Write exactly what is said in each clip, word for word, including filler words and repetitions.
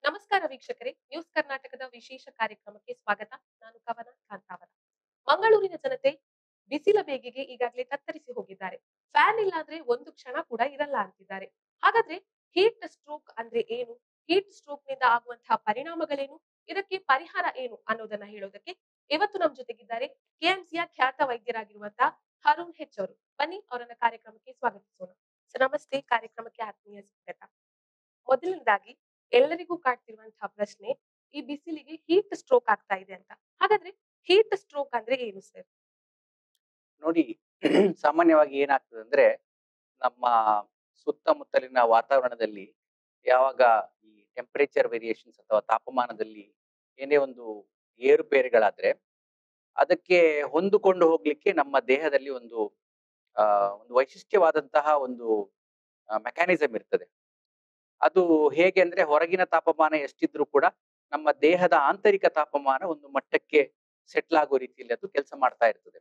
ನಮಸ್ಕಾರ ವೀಕ್ಷಕರೇ, ನ್ಯೂಸ್ ಕರ್ನಾಟಕದ ವಿಶೇಷ ಕಾರ್ಯಕ್ರಮಕ್ಕೆ ಸ್ವಾಗತ. ನಾನು ಕವನ ಕಾಂತಾವರ. ಮಂಗಳೂರಿನ ಜನತೆ ಬಿಸಿಲ ಬೇಗೆಗೆ ಈಗಾಗಲೇ ತತ್ತರಿಸಿ ಹೋಗಿದ್ದಾರೆ. ಫ್ಯಾನ್ ಇಲ್ಲಾಂದ್ರೆ ಒಂದು ಕ್ಷಣ ಕೂಡ ಇರಲ್ಲ ಅಂತಿದ್ದಾರೆ. ಹಾಗಾದ್ರೆ ಹೀಟ್ ಸ್ಟ್ರೋಕ್ ಅಂದ್ರೆ ಏನು? ಹೀಟ್ ಸ್ಟ್ರೋಕ್ ನಿಂದ ಆಗುವಂತಹ ಪರಿಣಾಮಗಳೇನು? ಇದಕ್ಕೆ ಪರಿಹಾರ ಏನು ಅನ್ನೋದನ್ನ ಹೇಳೋದಕ್ಕೆ ಇವತ್ತು ನಮ್ಮ ಜೊತೆಗಿದ್ದಾರೆ ಕೆಎಂಸಿಯ ಖ್ಯಾತ ವೈದ್ಯರಾಗಿರುವಂತಹ ಹರುಣ್ ಹೆಚ್ ಅವರು. ಬನ್ನಿ ಅವರನ್ನ ಕಾರ್ಯಕ್ರಮಕ್ಕೆ ಸ್ವಾಗತಿಸೋಣ. ಸರ್ ನಮಸ್ತೆ, ಕಾರ್ಯಕ್ರಮಕ್ಕೆ ಆತ್ಮೀಯ ಸ್ವಾಗತ. ಮೊದಲನೇದಾಗಿ ಎಲ್ಲರಿಗೂ ಕಾಡ್ತಿರುವಂತಹ ಪ್ರಶ್ನೆ, ಈ ಬಿಸಿಲಿಗೆ ಹೀಟ್ ಸ್ಟ್ರೋಕ್ ಆಗ್ತಾ ಇದೆ ಅಂತ. ಹಾಗಾದ್ರೆ ಹೀಟ್ ಸ್ಟ್ರೋಕ್ ಅಂದ್ರೆ ಏನು ಸರ್? ನೋಡಿ, ಸಾಮಾನ್ಯವಾಗಿ ಏನಾಗ್ತದೆ ಅಂದ್ರೆ ನಮ್ಮ ಸುತ್ತಮುತ್ತಲಿನ ವಾತಾವರಣದಲ್ಲಿ ಯಾವಾಗ ಈ ಟೆಂಪರೇಚರ್ ವೇರಿಯೇಷನ್ಸ್ ಅಥವಾ ತಾಪಮಾನದಲ್ಲಿ ಏನೇ ಒಂದು ಏರುಪೇರುಗಳಾದ್ರೆ ಅದಕ್ಕೆ ಹೊಂದಿಕೊಂಡು ಹೋಗ್ಲಿಕ್ಕೆ ನಮ್ಮ ದೇಹದಲ್ಲಿ ಒಂದು ಆ ಒಂದು ವೈಶಿಷ್ಟ್ಯವಾದಂತಹ ಒಂದು ಮೆಕ್ಯಾನಿಸಮ್ ಇರ್ತದೆ. ಅದು ಹೇಗೆ ಅಂದ್ರೆ ಹೊರಗಿನ ತಾಪಮಾನ ಎಷ್ಟಿದ್ರೂ ಕೂಡ ನಮ್ಮ ದೇಹದ ಆಂತರಿಕ ತಾಪಮಾನ ಒಂದು ಮಟ್ಟಕ್ಕೆ ಸೆಟ್ಲ್ ಆಗೋ ರೀತಿಯಲ್ಲಿ ಅದು ಕೆಲಸ ಮಾಡ್ತಾ ಇರ್ತದೆ.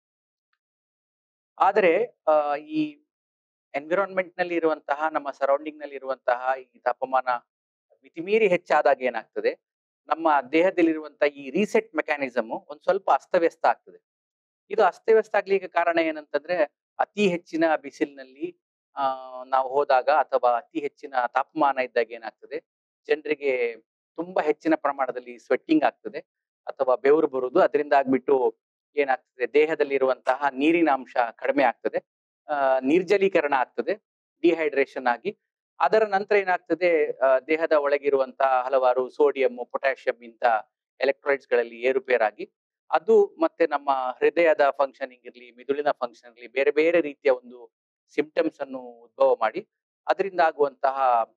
ಆದರೆ ಆ ಈ ಎನ್ವಿರಾನ್ಮೆಂಟ್ ನಲ್ಲಿ ಇರುವಂತಹ ನಮ್ಮ ಸರೌಂಡಿಂಗ್ ನಲ್ಲಿ ಇರುವಂತಹ ಈ ತಾಪಮಾನ ಮಿತಿಮೀರಿ ಹೆಚ್ಚಾದಾಗ ಏನಾಗ್ತದೆ, ನಮ್ಮ ದೇಹದಲ್ಲಿರುವಂತಹ ಈ ರೀಸೆಟ್ ಮೆಕ್ಯಾನಿಸಮ್ ಒಂದ್ ಸ್ವಲ್ಪ ಅಸ್ತವ್ಯಸ್ತ ಆಗ್ತದೆ. ಇದು ಅಸ್ತವ್ಯಸ್ತ ಆಗ್ಲಿಕ್ಕೆ ಕಾರಣ ಏನಂತಂದ್ರೆ ಅತಿ ಹೆಚ್ಚಿನ ಬಿಸಿಲಿನಲ್ಲಿ ಆ ನಾವು ಹೋದಾಗ ಅಥವಾ ಅತಿ ಹೆಚ್ಚಿನ ತಾಪಮಾನ ಇದ್ದಾಗ ಏನಾಗ್ತದೆ, ಜನರಿಗೆ ತುಂಬಾ ಹೆಚ್ಚಿನ ಪ್ರಮಾಣದಲ್ಲಿ ಸ್ವೆಟ್ಟಿಂಗ್ ಆಗ್ತದೆ ಅಥವಾ ಬೆವರು ಬರುವುದು. ಅದರಿಂದ ಆಗ್ಬಿಟ್ಟು ಏನಾಗ್ತದೆ, ದೇಹದಲ್ಲಿ ಇರುವಂತಹ ನೀರಿನ ಅಂಶ ಕಡಿಮೆ ಆಗ್ತದೆ, ಆ ನಿರ್ಜಲೀಕರಣ ಆಗ್ತದೆ, ಡಿಹೈಡ್ರೇಷನ್ ಆಗಿ. ಅದರ ನಂತರ ಏನಾಗ್ತದೆ, ದೇಹದ ಒಳಗಿರುವಂತಹ ಹಲವಾರು ಸೋಡಿಯಂ, ಪೊಟ್ಯಾಷಿಯಂ ಇಂತ ಎಲೆಕ್ಟ್ರೋಲೈಟ್ಸ್ ಗಳಲ್ಲಿ ಏರುಪೇರಾಗಿ ಅದು ಮತ್ತೆ ನಮ್ಮ ಹೃದಯದ ಫಂಕ್ಷನಿಂಗ್ ಇರ್ಲಿ, ಮಿದುಳಿನ ಫಂಕ್ಷನ್ ಇರ್ಲಿ, ಬೇರೆ ಬೇರೆ ರೀತಿಯ ಒಂದು ಸಿಂಪ್ಟಮ್ಸ್ ಅನ್ನು ಉದ್ಭವ ಮಾಡಿ ಅದರಿಂದ ಆಗುವಂತಹ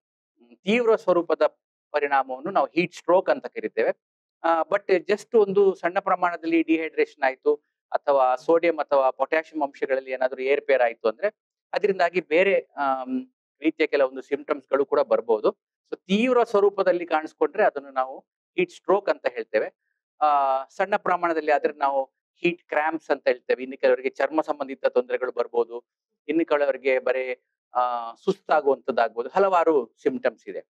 ತೀವ್ರ ಸ್ವರೂಪದ ಪರಿಣಾಮವನ್ನು ನಾವು ಹೀಟ್ ಸ್ಟ್ರೋಕ್ ಅಂತ ಕರಿತೇವೆ. ಬಟ್ ಜಸ್ಟ್ ಒಂದು ಸಣ್ಣ ಪ್ರಮಾಣದಲ್ಲಿ ಡಿಹೈಡ್ರೇಷನ್ ಆಯ್ತು ಅಥವಾ ಸೋಡಿಯಂ ಅಥವಾ ಪೊಟ್ಯಾಷಿಯಂ ಅಂಶಗಳಲ್ಲಿ ಏನಾದರೂ ಏರ್ಪೇರ್ ಆಯ್ತು ಅಂದ್ರೆ ಅದರಿಂದಾಗಿ ಬೇರೆ ಆಮ್, ರೀತಿಯ ಕೆಲವೊಂದು ಸಿಂಪ್ಟಮ್ಸ್ ಗಳು ಕೂಡ ಬರ್ಬೋದು. ಸೊ ತೀವ್ರ ಸ್ವರೂಪದಲ್ಲಿ ಕಾಣಿಸ್ಕೊಂಡ್ರೆ ಅದನ್ನು ನಾವು ಹೀಟ್ ಸ್ಟ್ರೋಕ್ ಅಂತ ಹೇಳ್ತೇವೆ. ಆ ಸಣ್ಣ ಪ್ರಮಾಣದಲ್ಲಿ ಆದ್ರೆ ನಾವು ಹೀಟ್ ಕ್ರಾಂಪ್ಸ್ ಅಂತ ಹೇಳ್ತೇವೆ. ಇನ್ನು ಕೆಲವರಿಗೆ ಚರ್ಮ ಸಂಬಂಧಿತ ತೊಂದರೆಗಳು ಬರ್ಬೋದು, ಇನ್ನು ಕೆಲವರಿಗೆ ಬರೇ ಆ ಸುಸ್ತಾಗುವಂತದ್ದಾಗ್ಬೋದು, ಹಲವಾರು ಸಿಂಪ್ಟಮ್ಸ್ ಇದೆ.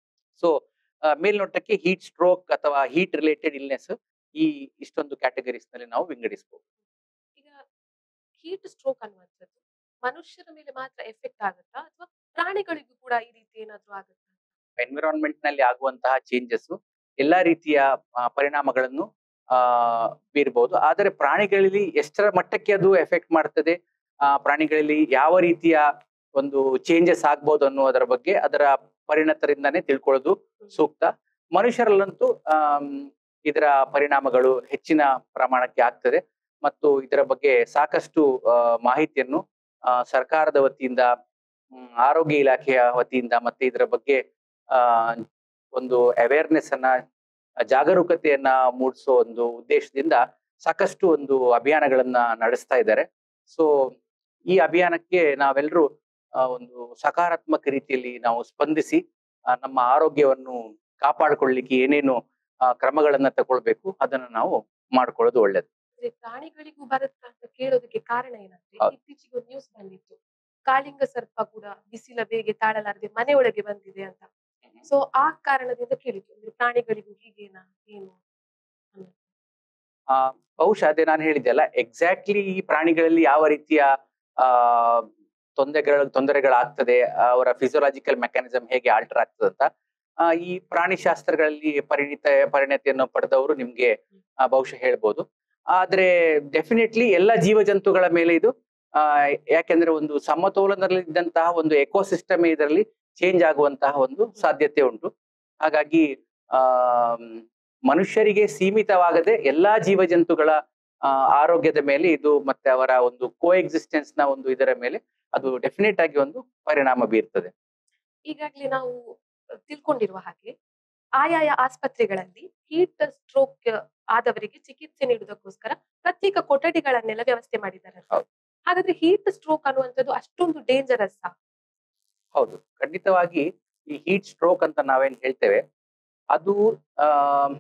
ಸೊ ಮೇಲ್ನೋಟಕ್ಕೆ ಹೀಟ್ ಸ್ಟ್ರೋಕ್ ಅಥವಾ ಹೀಟ್ ರಿಲೇಟೆಡ್ ಇಲ್ನೆಸ್ ಈ ಇಷ್ಟೊಂದು ಕ್ಯಾಟಗರೀಸ್ ನಲ್ಲಿ ನಾವು ವಿಂಗಡಿಸಬಹುದು. ಈಗ ಹೀಟ್ ಸ್ಟ್ರೋಕ್ ಅನ್ನುವಂಥದ್ದು ಮನುಷ್ಯರ ಮೇಲೆ ಮಾತ್ರ ಎಫೆಕ್ಟ್ ಆಗುತ್ತಾ ಅಥವಾ ಪ್ರಾಣಿಗಳಿಗೂ ಕೂಡ ಈ ರೀತಿ ಏನಾದ್ರೂ ಆಗುತ್ತಾ? ಎನ್ವಿರಾನ್ಮೆಂಟ್ ನಲ್ಲಿ ಆಗುವಂತಹ ಚೇಂಜಸ್ ಎಲ್ಲಾ ರೀತಿಯ ಆ, ಪರಿಣಾಮಗಳನ್ನು ಆ ಬೀರ್ಬಹುದು. ಆದರೆ ಪ್ರಾಣಿಗಳಲ್ಲಿ ಎಷ್ಟರ ಮಟ್ಟಕ್ಕೆ ಅದು ಎಫೆಕ್ಟ್ ಮಾಡ್ತದೆ, ಆ ಪ್ರಾಣಿಗಳಲ್ಲಿ ಯಾವ ರೀತಿಯ ಒಂದು ಚೇಂಜಸ್ ಆಗ್ಬೋದು ಅನ್ನೋದರ ಬಗ್ಗೆ ಅದರ ಪರಿಣತರಿಂದಾನೇ ತಿಳ್ಕೊಳ್ಳೋದು ಸೂಕ್ತ. ಮನುಷ್ಯರಲ್ಲಂತೂ ಆಮ್, ಇದರ ಪರಿಣಾಮಗಳು ಹೆಚ್ಚಿನ ಪ್ರಮಾಣಕ್ಕೆ ಆಗ್ತದೆ ಮತ್ತು ಇದರ ಬಗ್ಗೆ ಸಾಕಷ್ಟು ಆ, ಮಾಹಿತಿಯನ್ನು ಆ, ಸರ್ಕಾರದ ವತಿಯಿಂದ, ಹ್ಮ್, ಆರೋಗ್ಯ ಇಲಾಖೆಯ ವತಿಯಿಂದ ಮತ್ತೆ ಇದರ ಬಗ್ಗೆ ಆ ಒಂದು ಅವೇರ್ನೆಸ್ ಅನ್ನ, ಜಾಗರೂಕತೆಯನ್ನ ಮೂಡಿಸೋ ಒಂದು ಉದ್ದೇಶದಿಂದ ಸಾಕಷ್ಟು ಒಂದು ಅಭಿಯಾನಗಳನ್ನ ನಡೆಸ್ತಾ ಇದ್ದಾರೆ. ಸೊ ಈ ಅಭಿಯಾನಕ್ಕೆ ನಾವೆಲ್ಲರೂ ಒಂದು ಸಕಾರಾತ್ಮಕ ರೀತಿಯಲ್ಲಿ ನಾವು ಸ್ಪಂದಿಸಿ ಆ, ನಮ್ಮ ಆರೋಗ್ಯವನ್ನು ಕಾಪಾಡಿಕೊಳ್ಳಿಕ್ಕೆ ಏನೇನು ಆ, ಕ್ರಮಗಳನ್ನ ತಗೊಳ್ಬೇಕು ಅದನ್ನ ನಾವು ಮಾಡ್ಕೊಳ್ಳೋದು ಒಳ್ಳೇದು. ಅಂದ್ರೆ ಪ್ರಾಣಿಗಳಿಗೂ ಬರುತ್ತಾ ಅಂತ ಕೇಳೋದಕ್ಕೆ ಕಾರಣ ಏನಂದ್ರೆ, ಹೌದು. ಇತ್ತೀಚೆಗೆ ಒಂದು ನ್ಯೂಸ್ ಬಂದಿತ್ತು, ಕಾಳಿಂಗ ಸರ್ಪ ಕೂಡ ಬಿಸಿಲ ಬೇಗೆ ತಾಳಲಾರದೆ ಮನೆಯೊಳಗೆ ಬಂದಿದೆ ಅಂತ. ಸೊ ಆ ಕಾರಣದಿಂದ ಕೇಳಿದ್ದು, ಅಂದ್ರೆ ಪ್ರಾಣಿಗಳಿಗೂ ಹೀಗೇನಾ ಏನು ಅನ್ನೋದು. ಆ ಬಹುಶಃ ಅದೇ ನಾನು ಹೇಳಿದ್ದೆಲ್ಲ, ಎಕ್ಸಾಕ್ಟ್ಲಿ ಈ ಪ್ರಾಣಿಗಳಲ್ಲಿ ಯಾವ ರೀತಿಯ ಆ ತೊಂದರೆಗಳ ತೊಂದರೆಗಳಾಗ್ತದೆ, ಅವರ ಫಿಸಿಯೋಲಾಜಿಕಲ್ ಮೆಕ್ಯಾನಿಸಮ್ ಹೇಗೆ ಆಲ್ಟರ್ ಆಗ್ತದೆ ಅಂತ ಆ, ಈ ಪ್ರಾಣಿ ಶಾಸ್ತ್ರಗಳಲ್ಲಿ ಪರಿಣಿತ ಪರಿಣತಿಯನ್ನು ಪಡೆದವರು ನಿಮ್ಗೆ ಆ, ಬಹುಶಃ ಹೇಳ್ಬೋದು. ಆದ್ರೆ ಡೆಫಿನೆಟ್ಲಿ ಎಲ್ಲ ಜೀವ ಜಂತುಗಳ ಮೇಲೆ ಇದು ಆ ಯಾಕೆಂದ್ರೆ ಒಂದು ಸಮತೋಲನದಲ್ಲಿದ್ದಂತಹ ಒಂದು ಎಕೋಸಿಸ್ಟಮ್ ಇದರಲ್ಲಿ ಚೇಂಜ್ ಆಗುವಂತಹ ಒಂದು ಸಾಧ್ಯತೆ ಉಂಟು. ಹಾಗಾಗಿ ಆ ಮನುಷ್ಯರಿಗೆ ಸೀಮಿತವಾಗದೆ ಎಲ್ಲಾ ಜೀವ ಜಂತುಗಳ ಆ, ಆರೋಗ್ಯದ ಮೇಲೆ ಇದು ಮತ್ತೆ ಅವರ ಒಂದು ಕೋ ಎಕ್ಸಿಸ್ಟೆನ್ಸ್ ನ ಒಂದು ಇದರ ಮೇಲೆ ಅದು ಡೆಫಿನೆಟ್ ಆಗಿ ಒಂದು ಪರಿಣಾಮ ಬೀರ್ತದೆ. ಈಗಾಗಲೇ ನಾವು ತಿಳ್ಕೊಂಡಿರುವ ಹಾಗೆ ಆಯಾಯ ಆಸ್ಪತ್ರೆಗಳಲ್ಲಿ ಹೀಟ್ ಸ್ಟ್ರೋಕ್ ಆದವರಿಗೆ ಚಿಕಿತ್ಸೆ ನೀಡುವುದಕ್ಕೋಸ್ಕರ ಪ್ರತ್ಯೇಕ ಕೊಠಡಿಗಳನ್ನೆಲ್ಲ ವ್ಯವಸ್ಥೆ ಮಾಡಿದ್ದಾರೆ. ಹೌದು. ಹಾಗಾದ್ರೆ ಹೀಟ್ ಸ್ಟ್ರೋಕ್ ಅನ್ನುವಂಥದ್ದು ಅಷ್ಟೊಂದು ಡೇಂಜರಸ್? ಹೌದು, ಖಂಡಿತವಾಗಿ ಈ ಹೀಟ್ ಸ್ಟ್ರೋಕ್ ಅಂತ ನಾವೇನ್ ಹೇಳ್ತೇವೆ ಅದು ಆ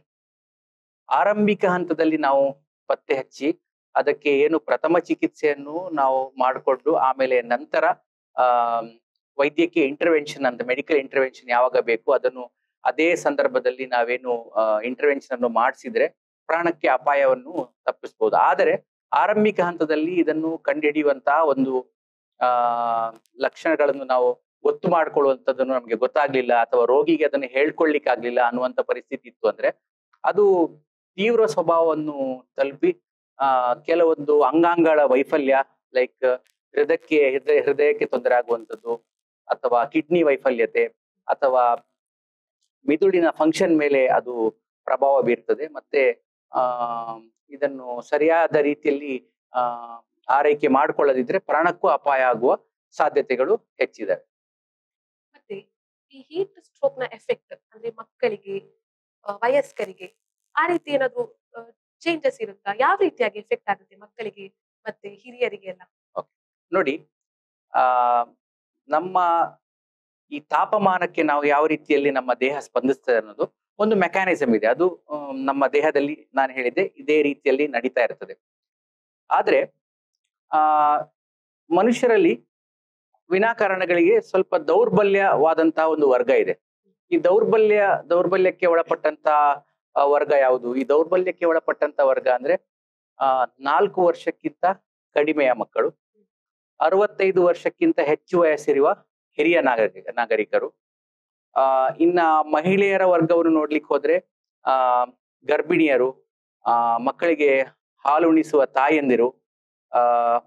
ಆರಂಭಿಕ ಹಂತದಲ್ಲಿ ನಾವು ಪತ್ತೆ ಹಚ್ಚಿ ಅದಕ್ಕೆ ಏನು ಪ್ರಥಮ ಚಿಕಿತ್ಸೆಯನ್ನು ನಾವು ಮಾಡಿಕೊಂಡು ಆಮೇಲೆ ನಂತರ ಆ ವೈದ್ಯಕೀಯ ಇಂಟರ್ವೆನ್ಷನ್ ಅಂತ, ಮೆಡಿಕಲ್ ಇಂಟರ್ವೆನ್ಷನ್ ಯಾವಾಗ ಬೇಕು ಅದನ್ನು ಅದೇ ಸಂದರ್ಭದಲ್ಲಿ ನಾವೇನು ಇಂಟರ್ವೆನ್ಷನ್ ಅನ್ನು ಮಾಡಿಸಿದ್ರೆ ಪ್ರಾಣಕ್ಕೆ ಅಪಾಯವನ್ನು ತಪ್ಪಿಸಬಹುದು. ಆದರೆ ಆರಂಭಿಕ ಹಂತದಲ್ಲಿ ಇದನ್ನು ಕಂಡುಹಿಡಿಯುವಂತಹ ಒಂದು ಆ ಲಕ್ಷಣಗಳನ್ನು ನಾವು ಗೊತ್ತು ಮಾಡ್ಕೊಳ್ಳುವಂಥದ್ದನ್ನು ನಮ್ಗೆ ಗೊತ್ತಾಗ್ಲಿಲ್ಲ, ಅಥವಾ ರೋಗಿಗೆ ಅದನ್ನು ಹೇಳ್ಕೊಳ್ಲಿಕ್ಕೆ ಆಗ್ಲಿಲ್ಲ ಅನ್ನುವಂತ ಪರಿಸ್ಥಿತಿ ಇತ್ತು ಅಂದ್ರೆ ಅದು ತೀವ್ರ ಸ್ವಭಾವವನ್ನು ತಲುಪಿ ಆ ಕೆಲವೊಂದು ಅಂಗಾಂಗಗಳ ವೈಫಲ್ಯ, ಲೈಕ್ ಹೃದಯಕ್ಕೆ ಹೃದಯ ಹೃದಯಕ್ಕೆ ತೊಂದರೆ ಆಗುವಂಥದ್ದು, ಅಥವಾ ಕಿಡ್ನಿ ವೈಫಲ್ಯತೆ, ಅಥವಾ ಮಿದುಳಿನ ಫಂಕ್ಷನ್ ಮೇಲೆ ಅದು ಪ್ರಭಾವ ಬೀರ್ತದೆ. ಮತ್ತೆ ಆ ಇದನ್ನು ಸರಿಯಾದ ರೀತಿಯಲ್ಲಿ ಆ ಆರೈಕೆ ಮಾಡ್ಕೊಳ್ಳದಿದ್ರೆ ಪ್ರಾಣಕ್ಕೂ ಅಪಾಯ ಆಗುವ ಸಾಧ್ಯತೆಗಳು ಹೆಚ್ಚಿದೆ. ಮತ್ತೆ ಈ ಹೀಟ್ ಸ್ಟ್ರೋಕ್ ನ ಎಫೆಕ್ಟ್ ಅಂದ್ರೆ ಮಕ್ಕಳಿಗೆ, ಆ, ವಯಸ್ಕರಿಗೆ ಆ ರೀತಿ ಏನಾದ್ರು ಚೇಂಜಸ್ ಇರುತ್ತಾ? ಯಾವ ರೀತಿಯಾಗಿ ಎಫೆಕ್ಟ್ ಆಗುತ್ತೆ ಮಕ್ಕಳಿಗೆ ಮತ್ತೆ ಹಿರಿಯರಿಗೆ ಎಲ್ಲ? ನೋಡಿ, ಆ ನಮ್ಮ ಈ ತಾಪಮಾನಕ್ಕೆ ನಾವು ಯಾವ ರೀತಿಯಲ್ಲಿ ನಮ್ಮ ದೇಹ ಸ್ಪಂದಿಸ್ತದೆ ಅನ್ನೋದು ಒಂದು ಮೆಕ್ಯಾನಿಸಮ್ ಇದೆ. ಅದು ಆಮ್, ನಮ್ಮ ದೇಹದಲ್ಲಿ ನಾನು ಹೇಳಿದ್ದೆ ಇದೇ ರೀತಿಯಲ್ಲಿ ನಡೀತಾ ಇರ್ತದೆ. ಆದ್ರೆ ಆ ಮನುಷ್ಯರಲ್ಲಿ ವಿನಾಕಾರಣಗಳಿಗೆ ಸ್ವಲ್ಪ ದೌರ್ಬಲ್ಯವಾದಂತಹ ಒಂದು ವರ್ಗ ಇದೆ. ಈ ದೌರ್ಬಲ್ಯ ದೌರ್ಬಲ್ಯಕ್ಕೆ ಒಳಪಟ್ಟಂತ ಆ, ವರ್ಗ ಯಾವುದು? ಈ ದೌರ್ಬಲ್ಯಕ್ಕೆ ಒಳಪಟ್ಟಂತ ವರ್ಗ ಅಂದ್ರೆ ಆ ನಾಲ್ಕು ವರ್ಷಕ್ಕಿಂತ ಕಡಿಮೆಯ ಮಕ್ಕಳು, ಅರವತ್ತೈದು ವರ್ಷಕ್ಕಿಂತ ಹೆಚ್ಚು ವಯಸ್ಸಿರುವ ಹಿರಿಯ ನಾಗರಿಕ ನಾಗರಿಕರು, ಆ ಇನ್ನ ಮಹಿಳೆಯರ ವರ್ಗವನ್ನು ನೋಡ್ಲಿಕ್ಕೆ ಹೋದ್ರೆ ಆ ಗರ್ಭಿಣಿಯರು, ಆ ಮಕ್ಕಳಿಗೆ ಹಾಲುಣಿಸುವ ತಾಯಂದಿರು, ಆ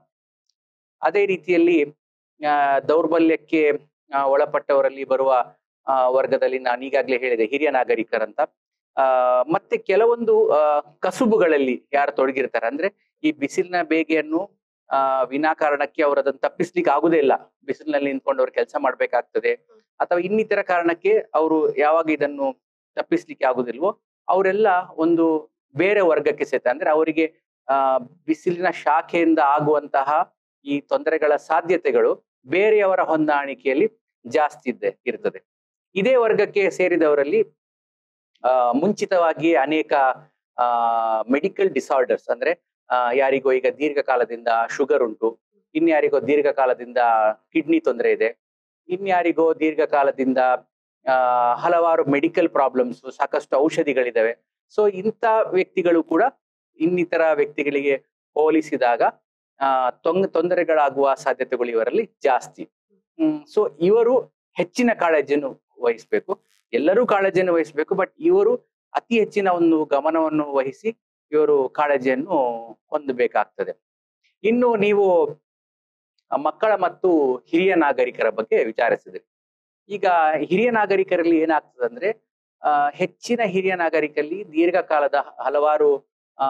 ಅದೇ ರೀತಿಯಲ್ಲಿ ಆ ದೌರ್ಬಲ್ಯಕ್ಕೆ ಆ, ಒಳಪಟ್ಟವರಲ್ಲಿ ಬರುವ ಆ ವರ್ಗದಲ್ಲಿ ನಾನು ಈಗಾಗಲೇ ಹೇಳಿದೆ ಹಿರಿಯ ನಾಗರಿಕರಂತ. ಆ ಮತ್ತೆ ಕೆಲವೊಂದು ಆ ಕಸುಬುಗಳಲ್ಲಿ ಯಾರು ತೊಡಗಿರ್ತಾರೆ, ಅಂದ್ರೆ ಈ ಬಿಸಿಲಿನ ಬೇಗೆಯನ್ನು ಆ ವಿನಾಕಾರಣಕ್ಕೆ ಅವರು ಅದನ್ನು ತಪ್ಪಿಸ್ಲಿಕ್ಕೆ ಆಗುದೇ ಇಲ್ಲ, ಬಿಸಿಲಿನಲ್ಲಿ ನಿಂತ್ಕೊಂಡು ಅವ್ರು ಕೆಲಸ ಮಾಡ್ಬೇಕಾಗ್ತದೆ, ಅಥವಾ ಇನ್ನಿತರ ಕಾರಣಕ್ಕೆ ಅವರು ಯಾವಾಗ ಇದನ್ನು ತಪ್ಪಿಸ್ಲಿಕ್ಕೆ ಆಗುದಿಲ್ವೋ ಅವರೆಲ್ಲ ಒಂದು ಬೇರೆ ವರ್ಗಕ್ಕೆ ಸೇತ. ಅಂದ್ರೆ ಅವರಿಗೆ ಆ ಬಿಸಿಲಿನ ಶಾಖೆಯಿಂದ ಆಗುವಂತಹ ಈ ತೊಂದರೆಗಳ ಸಾಧ್ಯತೆಗಳು ಬೇರೆಯವರ ಹೊಂದಾಣಿಕೆಯಲ್ಲಿ ಜಾಸ್ತಿ ಇದೆ ಇರ್ತದೆ. ಇದೇ ವರ್ಗಕ್ಕೆ ಸೇರಿದವರಲ್ಲಿ ಆ ಮುಂಚಿತವಾಗಿ ಅನೇಕ ಆ ಮೆಡಿಕಲ್ ಡಿಸಾರ್ಡರ್ಸ್, ಅಂದ್ರೆ ಆ ಯಾರಿಗೋ ಈಗ ದೀರ್ಘಕಾಲದಿಂದ ಶುಗರ್ ಉಂಟು, ಇನ್ಯಾರಿಗೋ ದೀರ್ಘಕಾಲದಿಂದ ಕಿಡ್ನಿ ತೊಂದರೆ ಇದೆ, ಇನ್ಯಾರಿಗೋ ದೀರ್ಘಕಾಲದಿಂದ ಆ ಹಲವಾರು ಮೆಡಿಕಲ್ ಪ್ರಾಬ್ಲಮ್ಸ್, ಸಾಕಷ್ಟು ಔಷಧಿಗಳಿದಾವೆ. ಸೊ ಇಂಥ ವ್ಯಕ್ತಿಗಳು ಕೂಡ ಇನ್ನಿತರ ವ್ಯಕ್ತಿಗಳಿಗೆ ಹೋಲಿಸಿದಾಗ ಆ ತೊಂದ್ ತೊಂದರೆಗಳಾಗುವ ಸಾಧ್ಯತೆಗಳು ಇವರಲ್ಲಿ ಜಾಸ್ತಿ. ಹ್ಮ್ ಸೊ ಇವರು ಹೆಚ್ಚಿನ ಕಾಳಜಿಯನ್ನು ವಹಿಸ್ಬೇಕು. ಎಲ್ಲರೂ ಕಾಳಜಿಯನ್ನು ವಹಿಸ್ಬೇಕು, ಬಟ್ ಇವರು ಅತಿ ಹೆಚ್ಚಿನ ಒಂದು ಗಮನವನ್ನು ವಹಿಸಿ ಇವರು ಕಾಳಜಿಯನ್ನು ಹೊಂದಬೇಕಾಗ್ತದೆ. ಇನ್ನು ನೀವು ಮಕ್ಕಳ ಮತ್ತು ಹಿರಿಯ ನಾಗರಿಕರ ಬಗ್ಗೆ ವಿಚಾರಿಸಿದ್ರಿ. ಈಗ ಹಿರಿಯ ನಾಗರಿಕರಲ್ಲಿ ಏನಾಗ್ತದೆ ಅಂದ್ರೆ ಆ ಹೆಚ್ಚಿನ ಹಿರಿಯ ನಾಗರಿಕರಲ್ಲಿ ದೀರ್ಘಕಾಲದ ಹಲವಾರು ಆ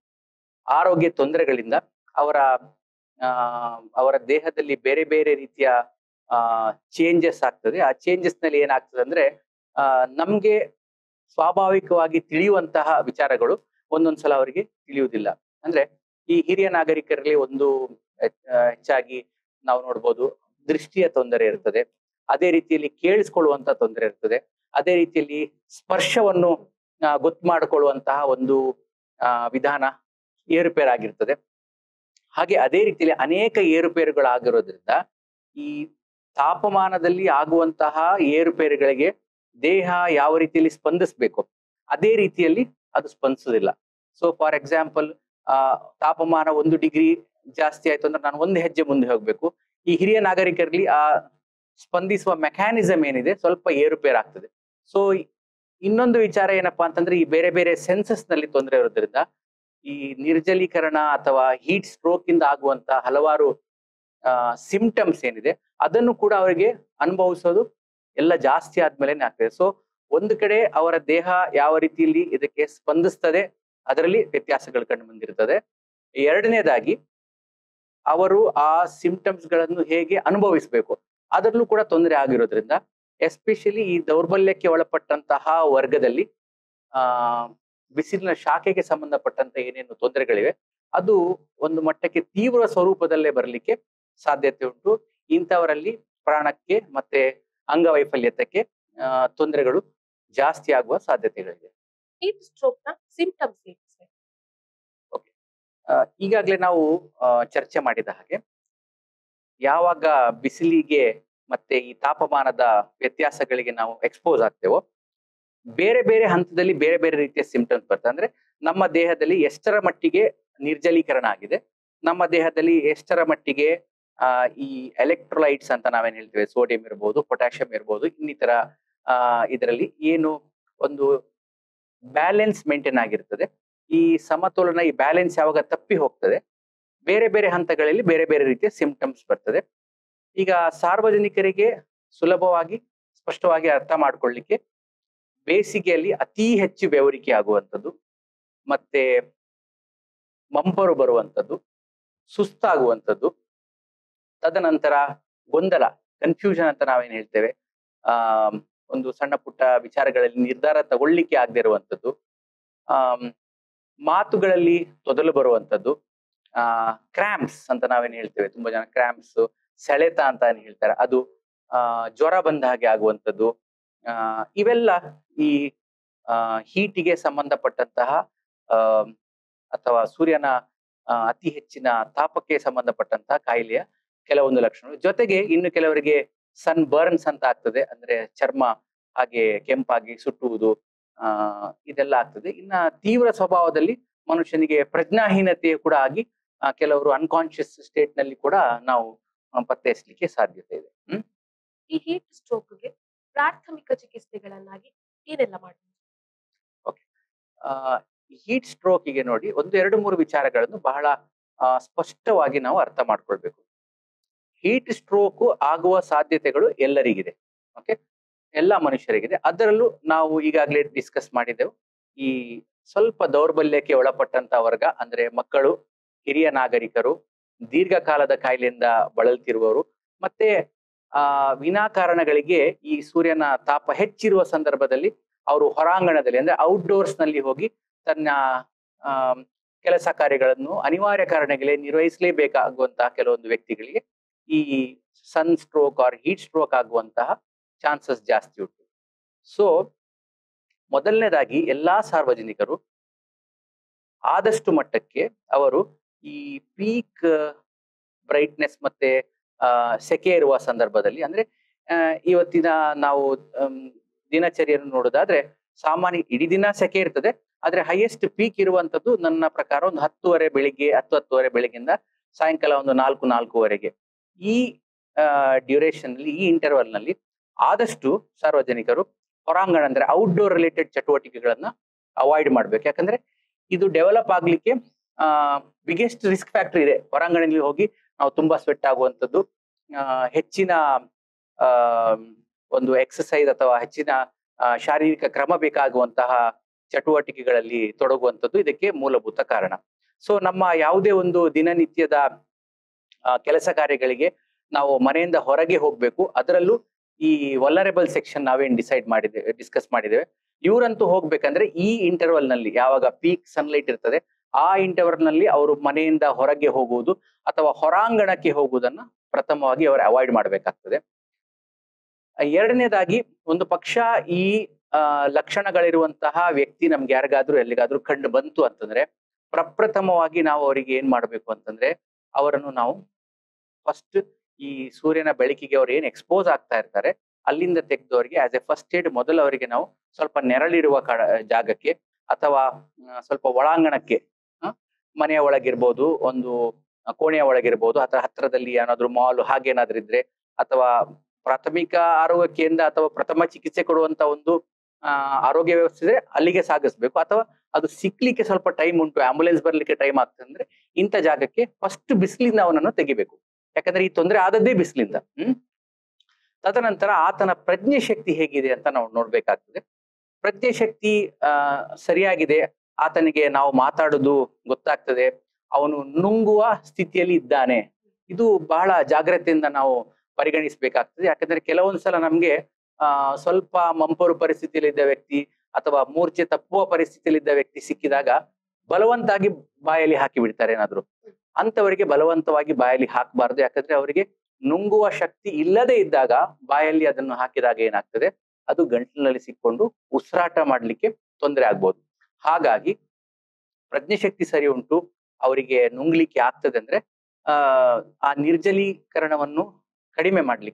ಆರೋಗ್ಯ ತೊಂದರೆಗಳಿಂದ ಅವರ ಆ ಅವರ ದೇಹದಲ್ಲಿ ಬೇರೆ ಬೇರೆ ರೀತಿಯ ಆ ಚೇಂಜಸ್ ಆಗ್ತದೆ. ಆ ಚೇಂಜಸ್ ನಲ್ಲಿ ಏನಾಗ್ತದೆ ಅಂದ್ರೆ ಆ ನಮ್ಗೆ ಸ್ವಾಭಾವಿಕವಾಗಿ ತಿಳಿಯುವಂತಹ ವಿಚಾರಗಳು ಒಂದೊಂದ್ಸಲ ಅವರಿಗೆ ತಿಳಿಯುವುದಿಲ್ಲ. ಅಂದ್ರೆ ಈ ಹಿರಿಯ ನಾಗರಿಕರಲ್ಲಿ ಒಂದು ಹೆಚ್ಚಾಗಿ ನಾವು ನೋಡ್ಬೋದು ದೃಷ್ಟಿಯ ತೊಂದರೆ ಇರ್ತದೆ, ಅದೇ ರೀತಿಯಲ್ಲಿ ಕೇಳಿಸ್ಕೊಳ್ಳುವಂತ ತೊಂದರೆ ಇರ್ತದೆ, ಅದೇ ರೀತಿಯಲ್ಲಿ ಸ್ಪರ್ಶವನ್ನು ಗೊತ್ತು ಮಾಡಿಕೊಳ್ಳುವಂತಹ ಒಂದು ಆ ವಿಧಾನ ಏರುಪೇರಾಗಿರ್ತದೆ. ಹಾಗೆ ಅದೇ ರೀತಿಯಲ್ಲಿ ಅನೇಕ ಏರುಪೇರುಗಳಾಗಿರೋದ್ರಿಂದ ಈ ತಾಪಮಾನದಲ್ಲಿ ಆಗುವಂತಹ ಏರುಪೇರುಗಳಿಗೆ ದೇಹ ಯಾವ ರೀತಿಯಲ್ಲಿ ಸ್ಪಂದಿಸ್ಬೇಕು ಅದೇ ರೀತಿಯಲ್ಲಿ ಅದು ಸ್ಪಂದಿಸುವುದಿಲ್ಲ. ಸೊ ಫಾರ್ ಎಕ್ಸಾಂಪಲ್ ಆ ತಾಪಮಾನ ಒಂದು ಡಿಗ್ರಿ ಜಾಸ್ತಿ ಆಯ್ತು ಅಂದ್ರೆ ನಾನು ಒಂದು ಹೆಜ್ಜೆ ಮುಂದೆ ಹೋಗ್ಬೇಕು. ಈ ಹಿರಿಯ ನಾಗರಿಕರಲ್ಲಿ ಆ ಸ್ಪಂದಿಸುವ ಮೆಕ್ಯಾನಿಸಮ್ ಏನಿದೆ ಸ್ವಲ್ಪ ಏರುಪೇರಾಗ್ತದೆ. ಸೊ ಇನ್ನೊಂದು ವಿಚಾರ ಏನಪ್ಪಾ ಅಂತಂದ್ರೆ ಈ ಬೇರೆ ಬೇರೆ ಸೆನ್ಸಸ್ ನಲ್ಲಿ ತೊಂದರೆ ಇರೋದ್ರಿಂದ ಈ ನಿರ್ಜಲೀಕರಣ ಅಥವಾ ಹೀಟ್ ಸ್ಟ್ರೋಕ್ ಇಂದ ಆಗುವಂತ ಹಲವಾರು ಆ ಸಿಂಪ್ಟಮ್ಸ್ ಏನಿದೆ ಅದನ್ನು ಕೂಡ ಅವರಿಗೆ ಅನುಭವಿಸೋದು ಎಲ್ಲ ಜಾಸ್ತಿ ಆದ್ಮೇಲೆ ಆಗ್ತದೆ. ಸೊ ಒಂದು ಕಡೆ ಅವರ ದೇಹ ಯಾವ ರೀತಿಯಲ್ಲಿ ಇದಕ್ಕೆ ಸ್ಪಂದಿಸ್ತದೆ ಅದರಲ್ಲಿ ವ್ಯತ್ಯಾಸಗಳು ಕಂಡು ಬಂದಿರ್ತದೆ. ಎರಡನೇದಾಗಿ ಅವರು ಆ ಸಿಂಪ್ಟಮ್ಸ್ ಗಳನ್ನು ಹೇಗೆ ಅನುಭವಿಸ್ಬೇಕು ಅದರಲ್ಲೂ ಕೂಡ ತೊಂದರೆ ಆಗಿರೋದ್ರಿಂದ ಎಸ್ಪೆಷಲಿ ಈ ದೌರ್ಬಲ್ಯಕ್ಕೆ ಒಳಪಟ್ಟಂತಹ ವರ್ಗದಲ್ಲಿ ಆ ಬಿಸಿಲಿನ ಶಾಖೆಗೆ ಸಂಬಂಧಪಟ್ಟಂತ ಏನೇನು ತೊಂದರೆಗಳಿವೆ ಅದು ಒಂದು ಮಟ್ಟಕ್ಕೆ ತೀವ್ರ ಸ್ವರೂಪದಲ್ಲೇ ಬರಲಿಕ್ಕೆ ಸಾಧ್ಯತೆ ಉಂಟು. ಇಂಥವರಲ್ಲಿ ಪ್ರಾಣಕ್ಕೆ ಮತ್ತೆ ಅಂಗವೈಫಲ್ಯತೆಗೆ ಆ ತೊಂದರೆಗಳು ಜಾಸ್ತಿ ಆಗುವ ಸಾಧ್ಯತೆಗಳಿದೆ. ಹೀಟ್ ಸ್ಟ್ರೋಕ್ ನ ಸಿಂಪ್ಟಮ್ಸ್ ಏನು? ಓಕೆ, ಈಗಾಗಲೇ ನಾವು ಚರ್ಚೆ ಮಾಡಿದ ಹಾಗೆ ಯಾವಾಗ ಬಿಸಿಲಿಗೆ ಮತ್ತೆ ಈ ತಾಪಮಾನದ ವ್ಯತ್ಯಾಸಗಳಿಗೆ ನಾವು ಎಕ್ಸ್ಪೋಸ್ ಆಗ್ತೇವೋ ಬೇರೆ ಬೇರೆ ಹಂತದಲ್ಲಿ ಬೇರೆ ಬೇರೆ ರೀತಿಯ ಸಿಂಪ್ಟಮ್ಸ್ ಬರ್ತದೆ. ಅಂದ್ರೆ ನಮ್ಮ ದೇಹದಲ್ಲಿ ಎಷ್ಟರ ಮಟ್ಟಿಗೆ ನಿರ್ಜಲೀಕರಣ ಆಗಿದೆ, ನಮ್ಮ ದೇಹದಲ್ಲಿ ಎಷ್ಟರ ಮಟ್ಟಿಗೆ ಆ ಈ ಎಲೆಕ್ಟ್ರೋಲೈಟ್ಸ್ ಅಂತ ನಾವೇನ್ ಹೇಳ್ತೇವೆ, ಸೋಡಿಯಂ ಇರ್ಬೋದು, ಪೊಟ್ಯಾಷಿಯಂ ಇರ್ಬೋದು, ಇನ್ನಿತರ ಆ ಇದರಲ್ಲಿ ಏನು ಒಂದು ಬ್ಯಾಲೆನ್ಸ್ ಮೇಂಟೈನ್ ಆಗಿರ್ತದೆ. ಈ ಸಮತೋಲನ, ಈ ಬ್ಯಾಲೆನ್ಸ್ ಯಾವಾಗ ತಪ್ಪಿ ಹೋಗ್ತದೆ, ಬೇರೆ ಬೇರೆ ಹಂತಗಳಲ್ಲಿ ಬೇರೆ ಬೇರೆ ರೀತಿಯ ಸಿಂಪ್ಟಮ್ಸ್ ಬರ್ತದೆ. ಈಗ ಸಾರ್ವಜನಿಕರಿಗೆ ಸುಲಭವಾಗಿ ಸ್ಪಷ್ಟವಾಗಿ ಅರ್ಥ ಮಾಡ್ಕೊಳ್ಳಿಕ್ಕೆ ಬೇಸಿಗೆಯಲ್ಲಿ ಅತಿ ಹೆಚ್ಚು ಬೆವರಿಕೆ ಆಗುವಂಥದ್ದು, ಮತ್ತೆ ಮಂಪರು ಬರುವಂಥದ್ದು, ಸುಸ್ತಾಗುವಂಥದ್ದು, ತದನಂತರ ಗೊಂದಲ, ಕನ್ಫ್ಯೂಷನ್ ಅಂತ ನಾವೇನ್ ಹೇಳ್ತೇವೆ, ಆ ಒಂದು ಸಣ್ಣ ಪುಟ್ಟ ವಿಚಾರಗಳಲ್ಲಿ ನಿರ್ಧಾರ ತಗೊಳ್ಳಿಕ್ಕೆ ಆಗದೆ ಇರುವಂಥದ್ದು, ಆ ಮಾತುಗಳಲ್ಲಿ ತೊದಲು ಬರುವಂಥದ್ದು, ಆ ಕ್ರಾಂಪ್ಸ್ ಅಂತ ನಾವೇನ್ ಹೇಳ್ತೇವೆ, ತುಂಬಾ ಜನ ಕ್ರಾಂಪ್ಸ್, ಸೆಳೆತ ಅಂತ ಏನ್ ಹೇಳ್ತಾರೆ ಅದು, ಆ ಜ್ವರ ಬಂದ ಹಾಗೆ ಆಗುವಂಥದ್ದು, ಆ ಇವೆಲ್ಲ ಈ ಆ ಹೀಟಿಗೆ ಸಂಬಂಧಪಟ್ಟಂತಹ ಆ ಅಥವಾ ಸೂರ್ಯನ ಅತಿ ಹೆಚ್ಚಿನ ತಾಪಕ್ಕೆ ಸಂಬಂಧಪಟ್ಟಂತಹ ಕಾಯಿಲೆಯ ಕೆಲವೊಂದು ಲಕ್ಷಣಗಳು. ಜೊತೆಗೆ ಇನ್ನು ಕೆಲವರಿಗೆ ಸನ್ ಬರ್ನ್ಸ್ ಅಂತ ಆಗ್ತದೆ, ಅಂದ್ರೆ ಚರ್ಮ ಹಾಗೆ ಕೆಂಪಾಗಿ ಸುಟ್ಟುವುದು, ಆ ಇದೆಲ್ಲ ಆಗ್ತದೆ. ಇನ್ನ ತೀವ್ರ ಸ್ವಭಾವದಲ್ಲಿ ಮನುಷ್ಯನಿಗೆ ಪ್ರಜ್ಞಾಹೀನತೆ ಕೂಡ ಆಗಿ ಕೆಲವರು ಅನ್ಕಾನ್ಶಿಯಸ್ ಸ್ಟೇಟ್ ನಲ್ಲಿ ಕೂಡ ನಾವು ಪತ್ತೆಹಚ್ಚಲಿಕ್ಕೆ ಸಾಧ್ಯತೆ ಇದೆ. ಹ್ಮ್ ಈ ಹೀಟ್ ಸ್ಟ್ರೋಕ್ಗೆ ಪ್ರಾಥಮಿಕ ಚಿಕಿತ್ಸೆಗಳನ್ನಾಗಿ ಏನೆಲ್ಲ ಮಾಡಬಹುದು? ಓಕೆ, ಹೀಟ್ ಸ್ಟ್ರೋಕಿಗೆ ನೋಡಿ ಒಂದು ಎರಡು ಮೂರು ವಿಚಾರಗಳನ್ನು ಬಹಳ ಸ್ಪಷ್ಟವಾಗಿ ನಾವು ಅರ್ಥ ಮಾಡ್ಕೊಳ್ಬೇಕು. ಹೀಟ್ ಸ್ಟ್ರೋಕ್ ಆಗುವ ಸಾಧ್ಯತೆಗಳು ಎಲ್ಲರಿಗಿದೆ, ಓಕೆ, ಎಲ್ಲ ಮನುಷ್ಯರಿಗಿದೆ. ಅದರಲ್ಲೂ ನಾವು ಈಗಾಗಲೇ ಡಿಸ್ಕಸ್ ಮಾಡಿದೆವು, ಈ ಸ್ವಲ್ಪ ದೌರ್ಬಲ್ಯಕ್ಕೆ ಒಳಪಟ್ಟಂತ ವರ್ಗ ಅಂದ್ರೆ ಮಕ್ಕಳು, ಹಿರಿಯ ನಾಗರಿಕರು, ದೀರ್ಘಕಾಲದ ಕಾಯಿಲೆಯಿಂದ ಬಳಲ್ತಿರುವವರು, ಮತ್ತೆ ಆ ವಿನಾಕಾರಣಗಳಿಗೆ ಈ ಸೂರ್ಯನ ತಾಪ ಹೆಚ್ಚಿರುವ ಸಂದರ್ಭದಲ್ಲಿ ಅವರು ಹೊರಾಂಗಣದಲ್ಲಿ ಅಂದ್ರೆ ಔಟ್ಡೋರ್ಸ್ ನಲ್ಲಿ ಹೋಗಿ ತನ್ನ ಆ ಕೆಲಸ ಕಾರ್ಯಗಳನ್ನು ಅನಿವಾರ್ಯ ಕಾರಣಗಳೇ ನಿರ್ವಹಿಸಲೇಬೇಕಾಗುವಂತಹ ಕೆಲವೊಂದು ವ್ಯಕ್ತಿಗಳಿಗೆ ಈ sun stroke or heat stroke ಆಗುವಂತಹ ಚಾನ್ಸಸ್ ಜಾಸ್ತಿ ಉಂಟು. ಸೊ ಮೊದಲನೇದಾಗಿ ಎಲ್ಲಾ ಸಾರ್ವಜನಿಕರು ಆದಷ್ಟು ಮಟ್ಟಕ್ಕೆ ಅವರು ಈ ಪೀಕ್ ಬ್ರೈಟ್ನೆಸ್ ಮತ್ತೆ ಆ ಸೆಕೆ ಇರುವ ಸಂದರ್ಭದಲ್ಲಿ, ಅಂದ್ರೆ ಇವತ್ತಿನ ನಾವು ದಿನಚರಿಯನ್ನು ನೋಡೋದಾದ್ರೆ ಸಾಮಾನ್ಯ ಇಡೀ ದಿನ ಸೆಕೆ ಇರ್ತದೆ, ಆದ್ರೆ ಹೈಯೆಸ್ಟ್ ಪೀಕ್ ಇರುವಂತದ್ದು ನನ್ನ ಪ್ರಕಾರ ಒಂದು ಹತ್ತುವರೆ ಬೆಳಿಗ್ಗೆ, ಹತ್ತು ಹತ್ತುವರೆ ಬೆಳಗ್ಗಿಂದ ಸಾಯಂಕಾಲ ಒಂದು ನಾಲ್ಕು ನಾಲ್ಕೂವರೆಗೆ. ಈ ಡ್ಯೂರೇಷನ್ ನಲ್ಲಿ, ಈ ಇಂಟರ್ವಲ್ ನಲ್ಲಿ ಆದಷ್ಟು ಸಾರ್ವಜನಿಕರು ಹೊರಾಂಗಣ ಅಂದ್ರೆ ಔಟ್ಡೋರ್ ರಿಲೇಟೆಡ್ ಚಟುವಟಿಕೆಗಳನ್ನ ಅವಾಯ್ಡ್ ಮಾಡ್ಬೇಕು. ಯಾಕಂದ್ರೆ ಇದು ಡೆವಲಪ್ ಆಗ್ಲಿಕ್ಕೆ ಆ ಬಿಗ್ಗೆಸ್ಟ್ ರಿಸ್ಕ್ ಫ್ಯಾಕ್ಟರ್ ಇದೆ. ಹೊರಾಂಗಣದಲ್ಲಿ ಹೋಗಿ ನಾವು ತುಂಬಾ ಸ್ವೆಟ್ ಆಗುವಂಥದ್ದು, ಆ ಹೆಚ್ಚಿನ ಆ ಒಂದು ಎಕ್ಸಸೈಸ್ ಅಥವಾ ಹೆಚ್ಚಿನ ಶಾರೀರಿಕ ಕ್ರಮ ಬೇಕಾಗುವಂತಹ ಚಟುವಟಿಕೆಗಳಲ್ಲಿ ತೊಡಗುವಂಥದ್ದು ಇದಕ್ಕೆ ಮೂಲಭೂತ ಕಾರಣ. ಸೊ ನಮ್ಮ ಯಾವುದೇ ಒಂದು ದಿನನಿತ್ಯದ ಕೆಲಸ ಕಾರ್ಯಗಳಿಗೆ ನಾವು ಮನೆಯಿಂದ ಹೊರಗೆ ಹೋಗ್ಬೇಕು. ಅದರಲ್ಲೂ ಈ ವಲ್ನರೇಬಲ್ ಸೆಕ್ಷನ್ ನಾವೇನ್ ಡಿಸೈಡ್ ಮಾಡಿದ್ದೇವೆ, ಡಿಸ್ಕಸ್ ಮಾಡಿದ್ದೇವೆ, ಇವರಂತೂ ಹೋಗ್ಬೇಕಂದ್ರೆ ಈ ಇಂಟರ್ವಲ್ ನಲ್ಲಿ ಯಾವಾಗ ಪೀಕ್ ಸನ್ಲೈಟ್ ಇರ್ತದೆ ಆ ಇಂಟರ್ವಲ್ ನಲ್ಲಿ ಅವರು ಮನೆಯಿಂದ ಹೊರಗೆ ಹೋಗುವುದು ಅಥವಾ ಹೊರಾಂಗಣಕ್ಕೆ ಹೋಗುವುದನ್ನ ಪ್ರಥಮವಾಗಿ ಅವರು ಅವಾಯ್ಡ್ ಮಾಡಬೇಕಾಗ್ತದೆ. ಎರಡನೇದಾಗಿ, ಒಂದು ಪಕ್ಷ ಈ ಆ ಲಕ್ಷಣಗಳಿರುವಂತಹ ವ್ಯಕ್ತಿ ನಮ್ಗೆ ಯಾರಿಗಾದ್ರೂ ಎಲ್ಲಿಗಾದ್ರೂ ಕಂಡು ಬಂತು ಅಂತಂದ್ರೆ ಪ್ರಪ್ರಥಮವಾಗಿ ನಾವು ಅವರಿಗೆ ಏನ್ ಮಾಡ್ಬೇಕು ಅಂತಂದ್ರೆ ಅವರನ್ನು ನಾವು ಫಸ್ಟ್ ಈ ಸೂರ್ಯನ ಬೆಳಕಿಗೆ ಅವ್ರು ಏನ್ ಎಕ್ಸ್ಪೋಸ್ ಆಗ್ತಾ ಇರ್ತಾರೆ ಅಲ್ಲಿಂದ ತೆಗೆದವರಿಗೆ ಆಸ್ ಎ ಫಸ್ಟ್ ಏಡ್ ಮೊದಲು ಅವರಿಗೆ ನಾವು ಸ್ವಲ್ಪ ನೆರಳಿರುವ ಕಡ ಜಾಗಕ್ಕೆ ಅಥವಾ ಸ್ವಲ್ಪ ಒಳಾಂಗಣಕ್ಕೆ, ಮನೆಯ ಒಳಗಿರ್ಬೋದು, ಒಂದು ಕೋಣೆಯ ಒಳಗಿರ್ಬೋದು, ಅಥವಾ ಹತ್ತಿರದಲ್ಲಿ ಏನಾದ್ರು ಮಾಲ್ ಹಾಗೇನಾದ್ರೂ ಇದ್ರೆ, ಅಥವಾ ಪ್ರಾಥಮಿಕ ಆರೋಗ್ಯ ಕೇಂದ್ರ ಅಥವಾ ಪ್ರಥಮ ಚಿಕಿತ್ಸೆ ಕೊಡುವಂತ ಒಂದು ಆ ಆರೋಗ್ಯ ವ್ಯವಸ್ಥೆ ಇದ್ರೆ ಅಲ್ಲಿಗೆ ಸಾಗಿಸ್ಬೇಕು. ಅಥವಾ ಅದು ಸಿಕ್ಲಿಕ್ಕೆ ಸ್ವಲ್ಪ ಟೈಮ್ ಉಂಟು, ಆಂಬುಲೆನ್ಸ್ ಬರ್ಲಿಕ್ಕೆ ಟೈಮ್ ಆಗ್ತದೆ ಅಂದ್ರೆ ಇಂಥ ಜಾಗಕ್ಕೆ ಫಸ್ಟ್ ಬಿಸಿಲಿಂದ ಅವನನ್ನು ತೆಗಿಬೇಕು. ಯಾಕಂದ್ರೆ ಈ ತೊಂದರೆ ಆದದ್ದೇ ಬಿಸಿಲಿಂದ. ಹ್ಮ್ ತದನಂತರ ಆತನ ಪ್ರಜ್ಞೆ ಶಕ್ತಿ ಹೇಗಿದೆ ಅಂತ ನಾವು ನೋಡ್ಬೇಕಾಗ್ತದೆ. ಪ್ರಜ್ಞೆ ಶಕ್ತಿ ಆ ಸರಿಯಾಗಿದೆ, ಆತನಿಗೆ ನಾವು ಮಾತಾಡುದು ಗೊತ್ತಾಗ್ತದೆ, ಅವನು ನುಂಗುವ ಸ್ಥಿತಿಯಲ್ಲಿ ಇದ್ದಾನೆ, ಇದು ಬಹಳ ಜಾಗ್ರತೆಯಿಂದ ನಾವು ಪರಿಗಣಿಸಬೇಕಾಗ್ತದೆ. ಯಾಕಂದ್ರೆ ಕೆಲವೊಂದ್ಸಲ ನಮ್ಗೆ ಆ ಸ್ವಲ್ಪ ಮಂಪರು ಪರಿಸ್ಥಿತಿಯಲ್ಲಿದ್ದ ವ್ಯಕ್ತಿ ಅಥವಾ ಮೂರ್ಛೆ ತಪ್ಪುವ ಪರಿಸ್ಥಿತಿಯಲ್ಲಿದ್ದ ವ್ಯಕ್ತಿ ಸಿಕ್ಕಿದಾಗ ಬಲವಂತಾಗಿ ಬಾಯಲ್ಲಿ ಹಾಕಿ ಬಿಡ್ತಾರೆ ಏನಾದ್ರು. ಅಂತವರಿಗೆ ಬಲವಂತವಾಗಿ ಬಾಯಲ್ಲಿ ಹಾಕಬಾರ್ದು. ಯಾಕಂದ್ರೆ ಅವರಿಗೆ ನುಂಗುವ ಶಕ್ತಿ ಇಲ್ಲದೆ ಇದ್ದಾಗ ಬಾಯಲ್ಲಿ ಅದನ್ನು ಹಾಕಿದಾಗ ಏನಾಗ್ತದೆ, ಅದು ಗಂಟಲಿನಲ್ಲಿ ಸಿಕ್ಕೊಂಡು ಉಸಿರಾಟ ಮಾಡ್ಲಿಕ್ಕೆ ತೊಂದರೆ ಆಗ್ಬೋದು. ಹಾಗಾಗಿ ಪ್ರಜ್ಞೆ ಶಕ್ತಿ ಸರಿ ಉಂಟು, ಅವರಿಗೆ ನುಂಗ್ಲಿಕ್ಕೆ ಆಗ್ತದೆ ಅಂದ್ರೆ ಆ ಆ ನಿರ್ಜಲೀಕರಣವನ್ನು ಕಡಿಮೆ ಮಾಡ್ಲಿಕ್ಕೆ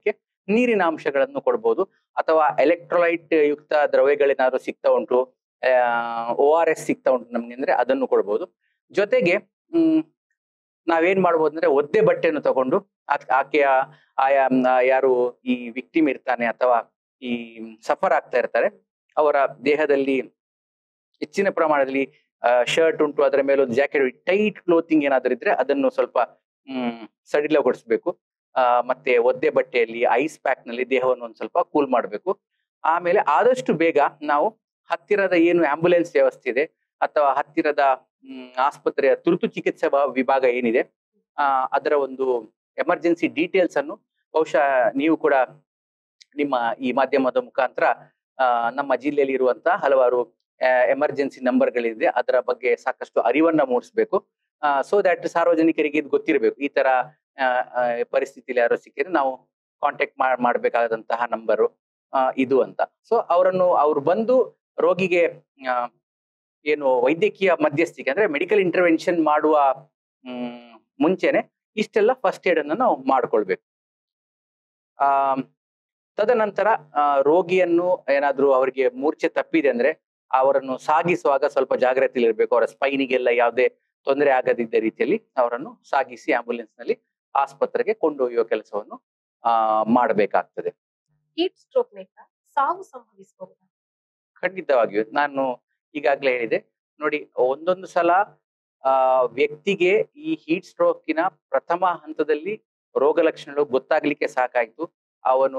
ನೀರಿನ ಅಂಶಗಳನ್ನು ಕೊಡ್ಬೋದು, ಅಥವಾ ಎಲೆಕ್ಟ್ರೋಲೈಟ್ ಯುಕ್ತ ದ್ರವ್ಯಗಳೇನಾದ್ರು ಸಿಗ್ತಾ ಉಂಟು, ಒ ಆರ್ ಎಸ್ ಸಿಗ್ತಾ ಉಂಟು ನಮ್ಗೆ ಅಂದ್ರೆ ಅದನ್ನು ಕೊಡ್ಬೋದು. ಜೊತೆಗೆ ಹ್ಮ್ ನಾವೇನ್ ಮಾಡ್ಬೋದು ಅಂದ್ರೆ ಒದ್ದೆ ಬಟ್ಟೆಯನ್ನು ತಗೊಂಡು ಆಕ್- ಆಕೆಯ ಆಯಾ ಮ್, ಆ ಯಾರು ಈ ವಿಕ್ಟಿಮ್ ಇರ್ತಾನೆ ಅಥವಾ ಈ ಸಫರ್ ಆಗ್ತಾ ಇರ್ತಾರೆ ಅವರ ದೇಹದಲ್ಲಿ ಹೆಚ್ಚಿನ ಪ್ರಮಾಣದಲ್ಲಿ ಶರ್ಟ್ ಉಂಟು, ಅದರ ಮೇಲೆ ಒಂದು ಜಾಕೆಟ್, ಟೈಟ್ ಕ್ಲೋತಿಂಗ್ ಏನಾದ್ರೂ ಇದ್ರೆ ಅದನ್ನು ಸ್ವಲ್ಪ ಹ್ಮ್ ಸಡಿಲಗೊಳಿಸ್ಬೇಕು. ಆ ಮತ್ತೆ ಒದ್ದೆ ಬಟ್ಟೆಯಲ್ಲಿ ಐಸ್ ಪ್ಯಾಕ್ ನಲ್ಲಿ ದೇಹವನ್ನು ಒಂದ್ ಸ್ವಲ್ಪ ಕೂಲ್ ಮಾಡ್ಬೇಕು. ಆಮೇಲೆ ಆದಷ್ಟು ಬೇಗ ನಾವು ಹತ್ತಿರದ ಏನು ಆಂಬ್ಯುಲೆನ್ಸ್ ವ್ಯವಸ್ಥೆ ಇದೆ ಅಥವಾ ಹತ್ತಿರದ ಹ್ಮ್ ಆಸ್ಪತ್ರೆಯ ತುರ್ತು ಚಿಕಿತ್ಸಾ ವ- ವಿಭಾಗ ಏನಿದೆ, ಆ ಅದರ ಒಂದು ಎಮರ್ಜೆನ್ಸಿ ಡೀಟೇಲ್ಸ್ ಅನ್ನು ಬಹುಶಃ ನೀವು ಕೂಡ ನಿಮ್ಮ ಈ ಮಾಧ್ಯಮದ ಮುಖಾಂತರ ಆ, ನಮ್ಮ ಜಿಲ್ಲೆಯಲ್ಲಿ ಇರುವಂತಹ ಹಲವಾರು ಎಮರ್ಜೆನ್ಸಿ ನಂಬರ್ಗಳಿದೆ, ಅದರ ಬಗ್ಗೆ ಸಾಕಷ್ಟು ಅರಿವನ್ನ ಮೂಡಿಸ್ಬೇಕು. ಸೊ ದಟ್ ಸಾರ್ವಜನಿಕರಿಗೆ ಇದು ಗೊತ್ತಿರಬೇಕು. ಈ ತರ ಆ, ಆ, ಪರಿಸ್ಥಿತಿಯಲ್ಲಿ ಯಾರೋ ಸಿಕ್ಕಿದ್ರೆ ನಾವು ಕಾಂಟ್ಯಾಕ್ಟ್ ಮಾಡ್ಬೇಕಾದಂತಹ ನಂಬರು ಇದು ಅಂತ. ಸೊ ಅವರನ್ನು ಅವ್ರು ಬಂದು ರೋಗಿಗೆ ಆ, ಏನು ವೈದ್ಯಕೀಯ ಮಧ್ಯಸ್ಥಿಕೆ ಅಂದ್ರೆ ಮೆಡಿಕಲ್ ಇಂಟರ್ವೆನ್ಷನ್ ಮಾಡುವ ಹ್ಮ್ ಮುಂಚೆನೆ ಇಷ್ಟೆಲ್ಲ ಫಸ್ಟ್ ಏಡ್ ಅನ್ನು ನಾವು ಮಾಡ್ಕೊಳ್ಬೇಕು. ಆ ತದನಂತರ ಆ, ರೋಗಿಯನ್ನು ಏನಾದ್ರೂ ಅವರಿಗೆ ಮೂರ್ಛೆ ತಪ್ಪಿದೆ ಅಂದ್ರೆ ಅವರನ್ನು ಸಾಗಿಸುವಾಗ ಸ್ವಲ್ಪ ಜಾಗ್ರತೆಯಲ್ಲಿ ಇರಬೇಕು. ಅವರ ಸ್ಪೈನಿಗೆಲ್ಲ ಯಾವುದೇ ತೊಂದರೆ ಆಗದಿದ್ದ ರೀತಿಯಲ್ಲಿ ಅವರನ್ನು ಸಾಗಿಸಿ ಆಂಬ್ಯುಲೆನ್ಸ್ ನಲ್ಲಿ ಆಸ್ಪತ್ರೆಗೆ ಕೊಂಡೊಯ್ಯುವ ಕೆಲಸವನ್ನು ಆ ಮಾಡಬೇಕಾಗ್ತದೆ. ಹೀಟ್ ಸ್ಟ್ರೋಕ್ ನಿಂದ ಸಾವು ಸಂಭವಿಸಬಹುದಾ? ಖಂಡಿತವಾಗಿಯೂ ನಾನು ಈಗಾಗಲೇ ಹೇಳಿದೆ ನೋಡಿ, ಒಂದೊಂದು ಸಲ ಆ ವ್ಯಕ್ತಿಗೆ ಈ ಹೀಟ್ ಸ್ಟ್ರೋಕಿನ ಪ್ರಥಮ ಹಂತದಲ್ಲಿ ರೋಗ ಲಕ್ಷಣಗಳು ಗೊತ್ತಾಗ್ಲಿಕ್ಕೆ ಸಾಕಾಯ್ತು, ಅವನು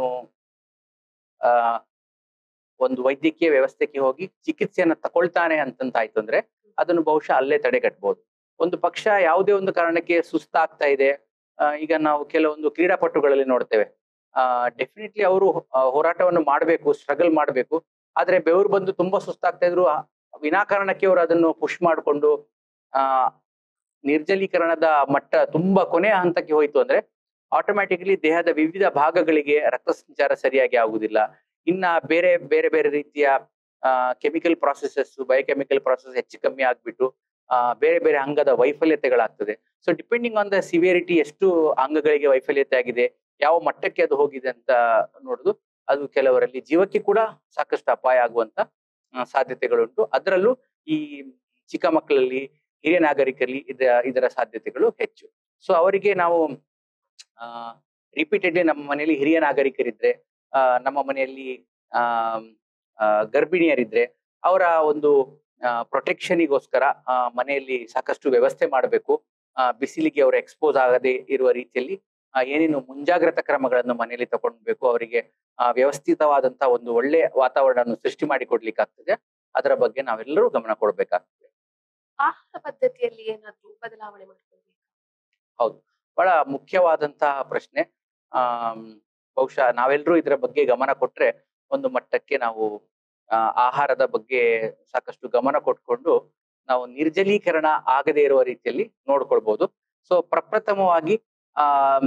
ಆ ಒಂದು ವೈದ್ಯಕೀಯ ವ್ಯವಸ್ಥೆಗೆ ಹೋಗಿ ಚಿಕಿತ್ಸೆಯನ್ನ ತಕೊಳ್ತಾನೆ ಅಂತಂತಾಯ್ತು ಅಂದ್ರೆ ಅದನ್ನು ಬಹುಶಃ ಅಲ್ಲೇ ತಡೆಗಟ್ಟಬಹುದು. ಒಂದು ಪಕ್ಷ ಯಾವುದೇ ಒಂದು ಕಾರಣಕ್ಕೆ ಸುಸ್ತಾಗ್ತಾ ಇದೆ, ಆ, ಈಗ ನಾವು ಕೆಲವೊಂದು ಕ್ರೀಡಾಪಟುಗಳಲ್ಲಿ ನೋಡ್ತೇವೆ, ಆ ಡೆಫಿನೆಟ್ಲಿ ಅವರು ಹೋರಾಟವನ್ನು ಮಾಡಬೇಕು, ಸ್ಟ್ರಗಲ್ ಮಾಡಬೇಕು, ಆದ್ರೆ ಬೆವರು ಬಂದು ತುಂಬಾ ಸುಸ್ತಾಗ್ತಾ ಇದ್ರು ಆ, ವಿನಾಕಾರಣಕ್ಕೆ ಅವರು ಅದನ್ನು ಪುಷ್ ಮಾಡಿಕೊಂಡು ಆ ನಿರ್ಜಲೀಕರಣದ ಮಟ್ಟ ತುಂಬಾ ಕೊನೆಯ ಹಂತಕ್ಕೆ ಹೋಯ್ತು ಅಂದ್ರೆ ಆಟೋಮ್ಯಾಟಿಕಲಿ ದೇಹದ ವಿವಿಧ ಭಾಗಗಳಿಗೆ ರಕ್ತ ಸಂಚಾರ ಸರಿಯಾಗಿ ಆಗುದಿಲ್ಲ. ಇನ್ನ ಬೇರೆ ಬೇರೆ ಬೇರೆ ರೀತಿಯ ಕೆಮಿಕಲ್ ಪ್ರಾಸೆಸಸ್, ಬಯೋಕೆಮಿಕಲ್ ಪ್ರಾಸೆಸ್ ಹೆಚ್ಚು ಕಮ್ಮಿ ಆಗ್ಬಿಟ್ಟು ಆ ಬೇರೆ ಬೇರೆ ಅಂಗದ ವೈಫಲ್ಯತೆಗಳಾಗ್ತದೆ. So depending on the severity, ಎಷ್ಟು ಅಂಗಗಳಿಗೆ ವೈಫಲ್ಯತೆ ಆಗಿದೆ, ಯಾವ ಮಟ್ಟಕ್ಕೆ ಅದು ಹೋಗಿದೆ ಅಂತ ನೋಡುದು, ಅದು ಕೆಲವರಲ್ಲಿ ಜೀವಕ್ಕೆ ಕೂಡ ಸಾಕಷ್ಟು ಅಪಾಯ ಆಗುವಂತ ಆ, ಸಾಧ್ಯತೆಗಳುಂಟು. ಅದರಲ್ಲೂ ಈ ಚಿಕ್ಕ ಮಕ್ಕಳಲ್ಲಿ, ಹಿರಿಯ ನಾಗರಿಕರಲ್ಲಿ ಇದ ಇದರ ಸಾಧ್ಯತೆಗಳು ಹೆಚ್ಚು. ಸೊ ಅವರಿಗೆ ನಾವು ಆ ರಿಪೀಟೆಡ್ಲಿ ನಮ್ಮ ಮನೆಯಲ್ಲಿ ಹಿರಿಯ ನಾಗರಿಕರಿದ್ರೆ, ಆ ನಮ್ಮ ಮನೆಯಲ್ಲಿ ಆ ಆ, ಗರ್ಭಿಣಿಯರಿದ್ರೆ ಅವರ ಒಂದು ಪ್ರೊಟೆಕ್ಷನಿಗೋಸ್ಕರ ಆ, ಮನೆಯಲ್ಲಿ ಸಾಕಷ್ಟು ವ್ಯವಸ್ಥೆ ಮಾಡಬೇಕು. ಆ, ಬಿಸಿಲಿಗೆ ಅವರು ಎಕ್ಸ್ಪೋಸ್ ಆಗದೆ ಇರುವ ರೀತಿಯಲ್ಲಿ ಆ, ಏನೇನು ಮುಂಜಾಗ್ರತಾ ಕ್ರಮಗಳನ್ನು ಮನೆಯಲ್ಲಿ ತಗೊಳ್ಬೇಕು, ಅವರಿಗೆ ಆ, ವ್ಯವಸ್ಥಿತವಾದಂತ ಒಂದು ಒಳ್ಳೆ ವಾತಾವರಣವನ್ನು ಸೃಷ್ಟಿ ಮಾಡಿ ಕೊಡ್ಲಿಕ್ಕಾಗ್ತದೆ. ಅದರ ಬಗ್ಗೆ ನಾವೆಲ್ಲರೂ ಗಮನ ಕೊಡ್ಬೇಕಾಗ್ತದೆ. ಆಹಾರ ಪದ್ಧತಿಯಲ್ಲಿ ಏನಾದ್ರೂ ಬದಲಾವಣೆ ಮಾಡ್ಕೊಳ್ಬೇಕು? ಹೌದು, ಬಹಳ ಮುಖ್ಯವಾದಂತಹ ಪ್ರಶ್ನೆ. ಆಮ್, ಬಹುಶಃ ನಾವೆಲ್ಲರೂ ಇದರ ಬಗ್ಗೆ ಗಮನ ಕೊಟ್ರೆ ಒಂದು ಮಟ್ಟಕ್ಕೆ ನಾವು ಆ, ಆಹಾರದ ಬಗ್ಗೆ ಸಾಕಷ್ಟು ಗಮನ ಕೊಟ್ಕೊಂಡು ನಾವು ನಿರ್ಜಲೀಕರಣ ಆಗದೇ ಇರುವ ರೀತಿಯಲ್ಲಿ ನೋಡ್ಕೊಳ್ಬಹುದು. ಸೊ ಪ್ರಪ್ರಥಮವಾಗಿ ಆ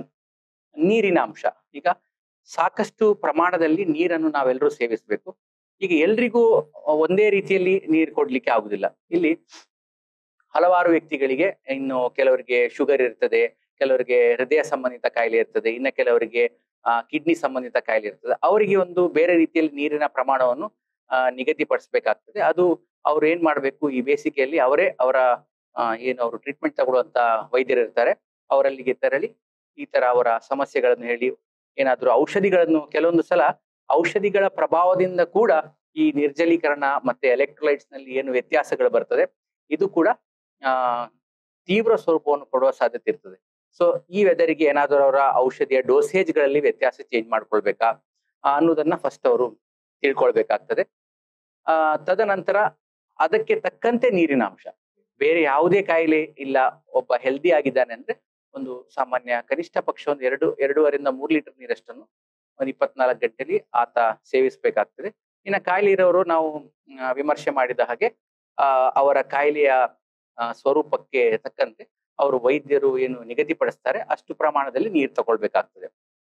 ನೀರಿನ ಅಂಶ. ಈಗ ಸಾಕಷ್ಟು ಪ್ರಮಾಣದಲ್ಲಿ ನೀರನ್ನು ನಾವೆಲ್ಲರೂ ಸೇವಿಸಬೇಕು. ಈಗ ಎಲ್ರಿಗೂ ಒಂದೇ ರೀತಿಯಲ್ಲಿ ನೀರು ಕೊಡ್ಲಿಕ್ಕೆ ಆಗುದಿಲ್ಲ. ಇಲ್ಲಿ ಹಲವಾರು ವ್ಯಕ್ತಿಗಳಿಗೆ, ಇನ್ನು ಕೆಲವರಿಗೆ ಶುಗರ್ ಇರ್ತದೆ, ಕೆಲವರಿಗೆ ಹೃದಯ ಸಂಬಂಧಿತ ಕಾಯಿಲೆ ಇರ್ತದೆ, ಇನ್ನು ಕೆಲವರಿಗೆ ಆ ಕಿಡ್ನಿ ಸಂಬಂಧಿತ ಕಾಯಿಲೆ ಇರ್ತದೆ. ಅವರಿಗೆ ಒಂದು ಬೇರೆ ರೀತಿಯಲ್ಲಿ ನೀರಿನ ಪ್ರಮಾಣವನ್ನು ಆ ನಿಗದಿಪಡಿಸಬೇಕಾಗ್ತದೆ. ಅದು ಅವ್ರು ಏನ್ ಮಾಡ್ಬೇಕು, ಈ ಬೇಸಿಗೆಯಲ್ಲಿ ಅವರೇ ಅವರ ಆ, ಏನು ಅವರು ಟ್ರೀಟ್ಮೆಂಟ್ ತಗೊಳ್ಳುವಂತ ವೈದ್ಯರು ಇರ್ತಾರೆ, ಅವರಲ್ಲಿಗೆ ತೆರಳಿ ಈ ತರ ಅವರ ಸಮಸ್ಯೆಗಳನ್ನು ಹೇಳಿ ಏನಾದ್ರೂ ಔಷಧಿಗಳನ್ನು, ಕೆಲವೊಂದು ಸಲ ಔಷಧಿಗಳ ಪ್ರಭಾವದಿಂದ ಕೂಡ ಈ ನಿರ್ಜಲೀಕರಣ ಮತ್ತೆ ಎಲೆಕ್ಟ್ರೋಲೈಟ್ಸ್ ನಲ್ಲಿ ಏನು ವ್ಯತ್ಯಾಸಗಳು ಬರ್ತದೆ, ಇದು ಕೂಡ ಆ ತೀವ್ರ ಸ್ವರೂಪವನ್ನು ಕೊಡುವ ಸಾಧ್ಯತೆ ಇರ್ತದೆ. ಸೊ ಈ ವೆದರಿಗೆ ಏನಾದರೂ ಅವರ ಔಷಧಿಯ ಡೋಸೇಜ್ ಗಳಲ್ಲಿ ವ್ಯತ್ಯಾಸ ಚೇಂಜ್ ಮಾಡ್ಕೊಳ್ಬೇಕಾ ಆ, ಅನ್ನೋದನ್ನ ಫಸ್ಟ್ ಅವರು ತಿಳ್ಕೊಳ್ಬೇಕಾಗ್ತದೆ. ಆ ತದನಂತರ ಅದಕ್ಕೆ ತಕ್ಕಂತೆ ನೀರಿನ ಅಂಶ. ಬೇರೆ ಯಾವುದೇ ಕಾಯಿಲೆ ಇಲ್ಲ, ಒಬ್ಬ ಹೆಲ್ದಿ ಆಗಿದ್ದಾನೆ ಅಂದ್ರೆ ಒಂದು ಸಾಮಾನ್ಯ ಕನಿಷ್ಠ ಪಕ್ಷ ಒಂದು ಎರಡು ಎರಡೂವರೆಯಿಂದ ಮೂರು ಲೀಟರ್ ನೀರಷ್ಟನ್ನು ಒಂದು ಇಪ್ಪತ್ನಾಲ್ಕು ಗಂಟೆಲಿ ಆತ ಸೇವಿಸಬೇಕಾಗ್ತದೆ. ಇನ್ನು ಕಾಯಿಲೆ ಇರೋರು ನಾವು ಆ, ವಿಮರ್ಶೆ ಮಾಡಿದ ಹಾಗೆ ಆ ಅವರ ಕಾಯಿಲೆಯ ಆ, ಸ್ವರೂಪಕ್ಕೆ ತಕ್ಕಂತೆ ಅವರು ವೈದ್ಯರು ಏನು ನಿಗದಿಪಡಿಸ್ತಾರೆ ಅಷ್ಟು ಪ್ರಮಾಣದಲ್ಲಿ ನೀರು ತಗೊಳ್ಬೇಕಾಗ್ತದೆ.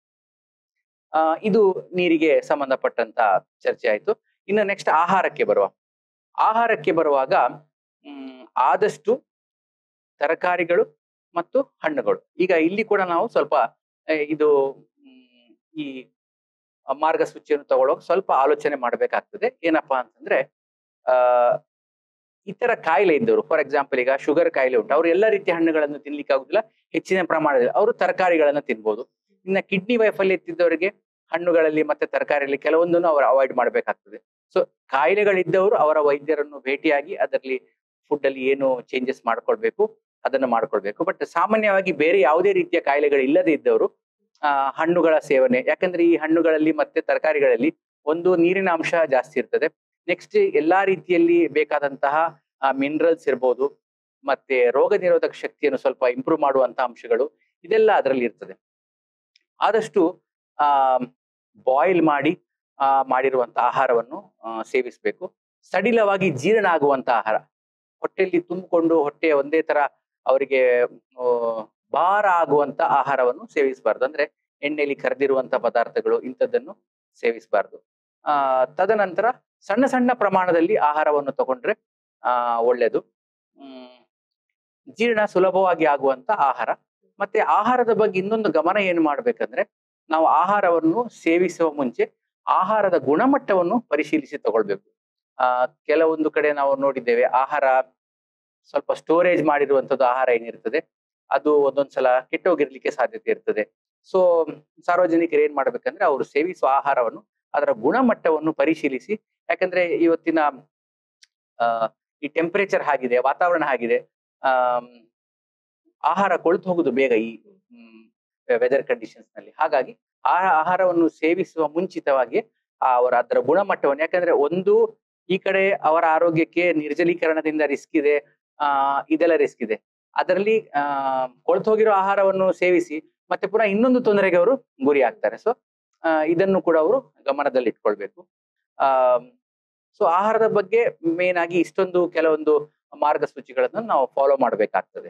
ಆ ಇದು ನೀರಿಗೆ ಸಂಬಂಧಪಟ್ಟಂತ ಚರ್ಚೆ ಆಯ್ತು. ಇನ್ನು ನೆಕ್ಸ್ಟ್ ಆಹಾರಕ್ಕೆ ಬರುವ ಆಹಾರಕ್ಕೆ ಬರುವಾಗ ಹ್ಮ್ ಆದಷ್ಟು ತರಕಾರಿಗಳು ಮತ್ತು ಹಣ್ಣುಗಳು. ಈಗ ಇಲ್ಲಿ ಕೂಡ ನಾವು ಸ್ವಲ್ಪ ಆ, ಇದು ಹ್ಮ್, ಈ ಆ, ಮಾರ್ಗಸೂಚಿಯನ್ನು ತಗೊಳ್ಳೋಕೆ ಸ್ವಲ್ಪ ಆಲೋಚನೆ ಮಾಡ್ಬೇಕಾಗ್ತದೆ. ಏನಪ್ಪಾ ಅಂತಂದ್ರೆ ಆ ಇತರ ಕಾಯಿಲೆ ಇದ್ದವರು, ಫಾರ್ ಎಕ್ಸಾಂಪಲ್ ಈಗ ಶುಗರ್ ಕಾಯಿಲೆ ಉಂಟು, ಅವ್ರು ಎಲ್ಲ ರೀತಿಯ ಹಣ್ಣುಗಳನ್ನು ತಿನ್ಲಿಕ್ಕೆ ಆಗುದಿಲ್ಲ, ಹೆಚ್ಚಿನ ಪ್ರಮಾಣದಲ್ಲಿ ಅವರು ತರಕಾರಿಗಳನ್ನ ತಿನ್ಬೋದು. ಇನ್ನ ಕಿಡ್ನಿ ವೈಫಲ್ಯ ಇತ್ತಿದ್ದವರಿಗೆ ಹಣ್ಣುಗಳಲ್ಲಿ ಮತ್ತೆ ತರಕಾರಿಯಲ್ಲಿ ಕೆಲವೊಂದನ್ನು ಅವರು ಅವಾಯ್ಡ್ ಮಾಡ್ಬೇಕಾಗ್ತದೆ. ಸೊ ಕಾಯಿಲೆಗಳಿದ್ದವರು ಅವರ ವೈದ್ಯರನ್ನು ಭೇಟಿಯಾಗಿ ಅದರಲ್ಲಿ ಫುಡ್ ಅಲ್ಲಿ ಏನು ಚೇಂಜಸ್ ಮಾಡ್ಕೊಳ್ಬೇಕು ಅದನ್ನು ಮಾಡ್ಕೊಳ್ಬೇಕು. ಬಟ್ ಸಾಮಾನ್ಯವಾಗಿ ಬೇರೆ ಯಾವುದೇ ರೀತಿಯ ಕಾಯಿಲೆಗಳು ಇಲ್ಲದೆ ಇದ್ದವರು ಆ ಹಣ್ಣುಗಳ ಸೇವನೆ, ಯಾಕಂದ್ರೆ ಈ ಹಣ್ಣುಗಳಲ್ಲಿ ಮತ್ತೆ ತರಕಾರಿಗಳಲ್ಲಿ ಒಂದು ನೀರಿನ ಅಂಶ ಜಾಸ್ತಿ ಇರ್ತದೆ. ನೆಕ್ಸ್ಟ್ ಎಲ್ಲಾ ರೀತಿಯಲ್ಲಿ ಬೇಕಾದಂತಹ ಮಿನರಲ್ಸ್ ಇರ್ಬೋದು, ಮತ್ತೆ ರೋಗ ನಿರೋಧಕ ಶಕ್ತಿಯನ್ನು ಸ್ವಲ್ಪ ಇಂಪ್ರೂವ್ ಮಾಡುವಂತ ಅಂಶಗಳು ಇದೆಲ್ಲ ಅದರಲ್ಲಿ ಇರ್ತದೆ. ಆದಷ್ಟು ಆ ಬಾಯ್ಲ್ ಮಾಡಿ ಆ ಮಾಡಿರುವಂತ ಆಹಾರವನ್ನು ಸೇವಿಸಬೇಕು. ಸಡಿಲವಾಗಿ ಜೀರ್ಣ ಆಗುವಂತ ಆಹಾರ, ಹೊಟ್ಟೆಯಲ್ಲಿ ತುಂಬಿಕೊಂಡು ಹೊಟ್ಟೆ ಒಂದೇ ತರ ಅವರಿಗೆ ಭಾರ ಆಗುವಂತ ಆಹಾರವನ್ನು ಸೇವಿಸಬಾರ್ದು. ಅಂದ್ರೆ ಎಣ್ಣೆಯಲ್ಲಿ ಕರೆದಿರುವಂತ ಪದಾರ್ಥಗಳು ಇಂಥದ್ದನ್ನು ಸೇವಿಸಬಾರ್ದು. ಆ ತದನಂತರ ಸಣ್ಣ ಸಣ್ಣ ಪ್ರಮಾಣದಲ್ಲಿ ಆಹಾರವನ್ನು ತಗೊಂಡ್ರೆ ಆ ಒಳ್ಳೇದು. ಹ್ಮ್ ಜೀರ್ಣ ಸುಲಭವಾಗಿ ಆಗುವಂತ ಆಹಾರ. ಮತ್ತೆ ಆಹಾರದ ಬಗ್ಗೆ ಇನ್ನೊಂದು ಗಮನ ಏನು ಮಾಡ್ಬೇಕಂದ್ರೆ, ನಾವು ಆಹಾರವನ್ನು ಸೇವಿಸುವ ಮುಂಚೆ ಆಹಾರದ ಗುಣಮಟ್ಟವನ್ನು ಪರಿಶೀಲಿಸಿ ತಗೊಳ್ಬೇಕು. ಆ ಕೆಲವೊಂದು ಕಡೆ ನಾವು ನೋಡಿದ್ದೇವೆ, ಆಹಾರ ಸ್ವಲ್ಪ ಸ್ಟೋರೇಜ್ ಮಾಡಿರುವಂತದ್ದು ಆಹಾರ ಏನಿರ್ತದೆ ಅದು ಒಂದೊಂದ್ಸಲ ಕೆಟ್ಟೋಗಿರ್ಲಿಕ್ಕೆ ಸಾಧ್ಯತೆ ಇರ್ತದೆ. ಸೊ ಸಾರ್ವಜನಿಕರು ಏನ್ ಮಾಡ್ಬೇಕಂದ್ರೆ ಅವರು ಸೇವಿಸುವ ಆಹಾರವನ್ನು ಅದರ ಗುಣಮಟ್ಟವನ್ನು ಪರಿಶೀಲಿಸಿ, ಯಾಕಂದ್ರೆ ಇವತ್ತಿನ ಆ ಈ ಟೆಂಪರೇಚರ್ ಆಗಿದೆ, ವಾತಾವರಣ ಆಗಿದೆ, ಆ ಆಹಾರ ಕೊಳ್ತು ಹೋಗುದು ಬೇಗ ಈ ವೆದರ್ ಕಂಡೀಷನ್ಸ್ ನಲ್ಲಿ. ಹಾಗಾಗಿ ಆ ಆಹಾರವನ್ನು ಸೇವಿಸುವ ಮುಂಚಿತವಾಗಿ ಅವರ ಅದರ ಗುಣಮಟ್ಟವನ್ನು, ಯಾಕಂದ್ರೆ ಒಂದು ಈ ಕಡೆ ಅವರ ಆರೋಗ್ಯಕ್ಕೆ ನಿರ್ಜಲೀಕರಣದಿಂದ ರಿಸ್ಕ್ ಇದೆ, ಆ ಇದೆಲ್ಲ ರಿಸ್ಕ್ ಇದೆ. ಅದರಲ್ಲಿ ಆ ಕೊಳ್ತು ಹೋಗಿರೋ ಆಹಾರವನ್ನು ಸೇವಿಸಿ ಮತ್ತೆ ಪುನಃ ಇನ್ನೊಂದು ತೊಂದರೆಗೆ ಅವರು ಗುರಿ ಆಗ್ತಾರೆ. ಸೊ ಇದನ್ನು ಕೂಡ ಅವರು ಗಮನದಲ್ಲಿ ಇಟ್ಕೊಳ್ಬೇಕು. ಆ ಸೊ ಆಹಾರದ ಬಗ್ಗೆ ಮೇನ್ ಆಗಿ ಇಷ್ಟೊಂದು ಕೆಲವೊಂದು ಮಾರ್ಗಸೂಚಿಗಳನ್ನು ನಾವು ಫಾಲೋ ಮಾಡ್ಬೇಕಾಗ್ತದೆ.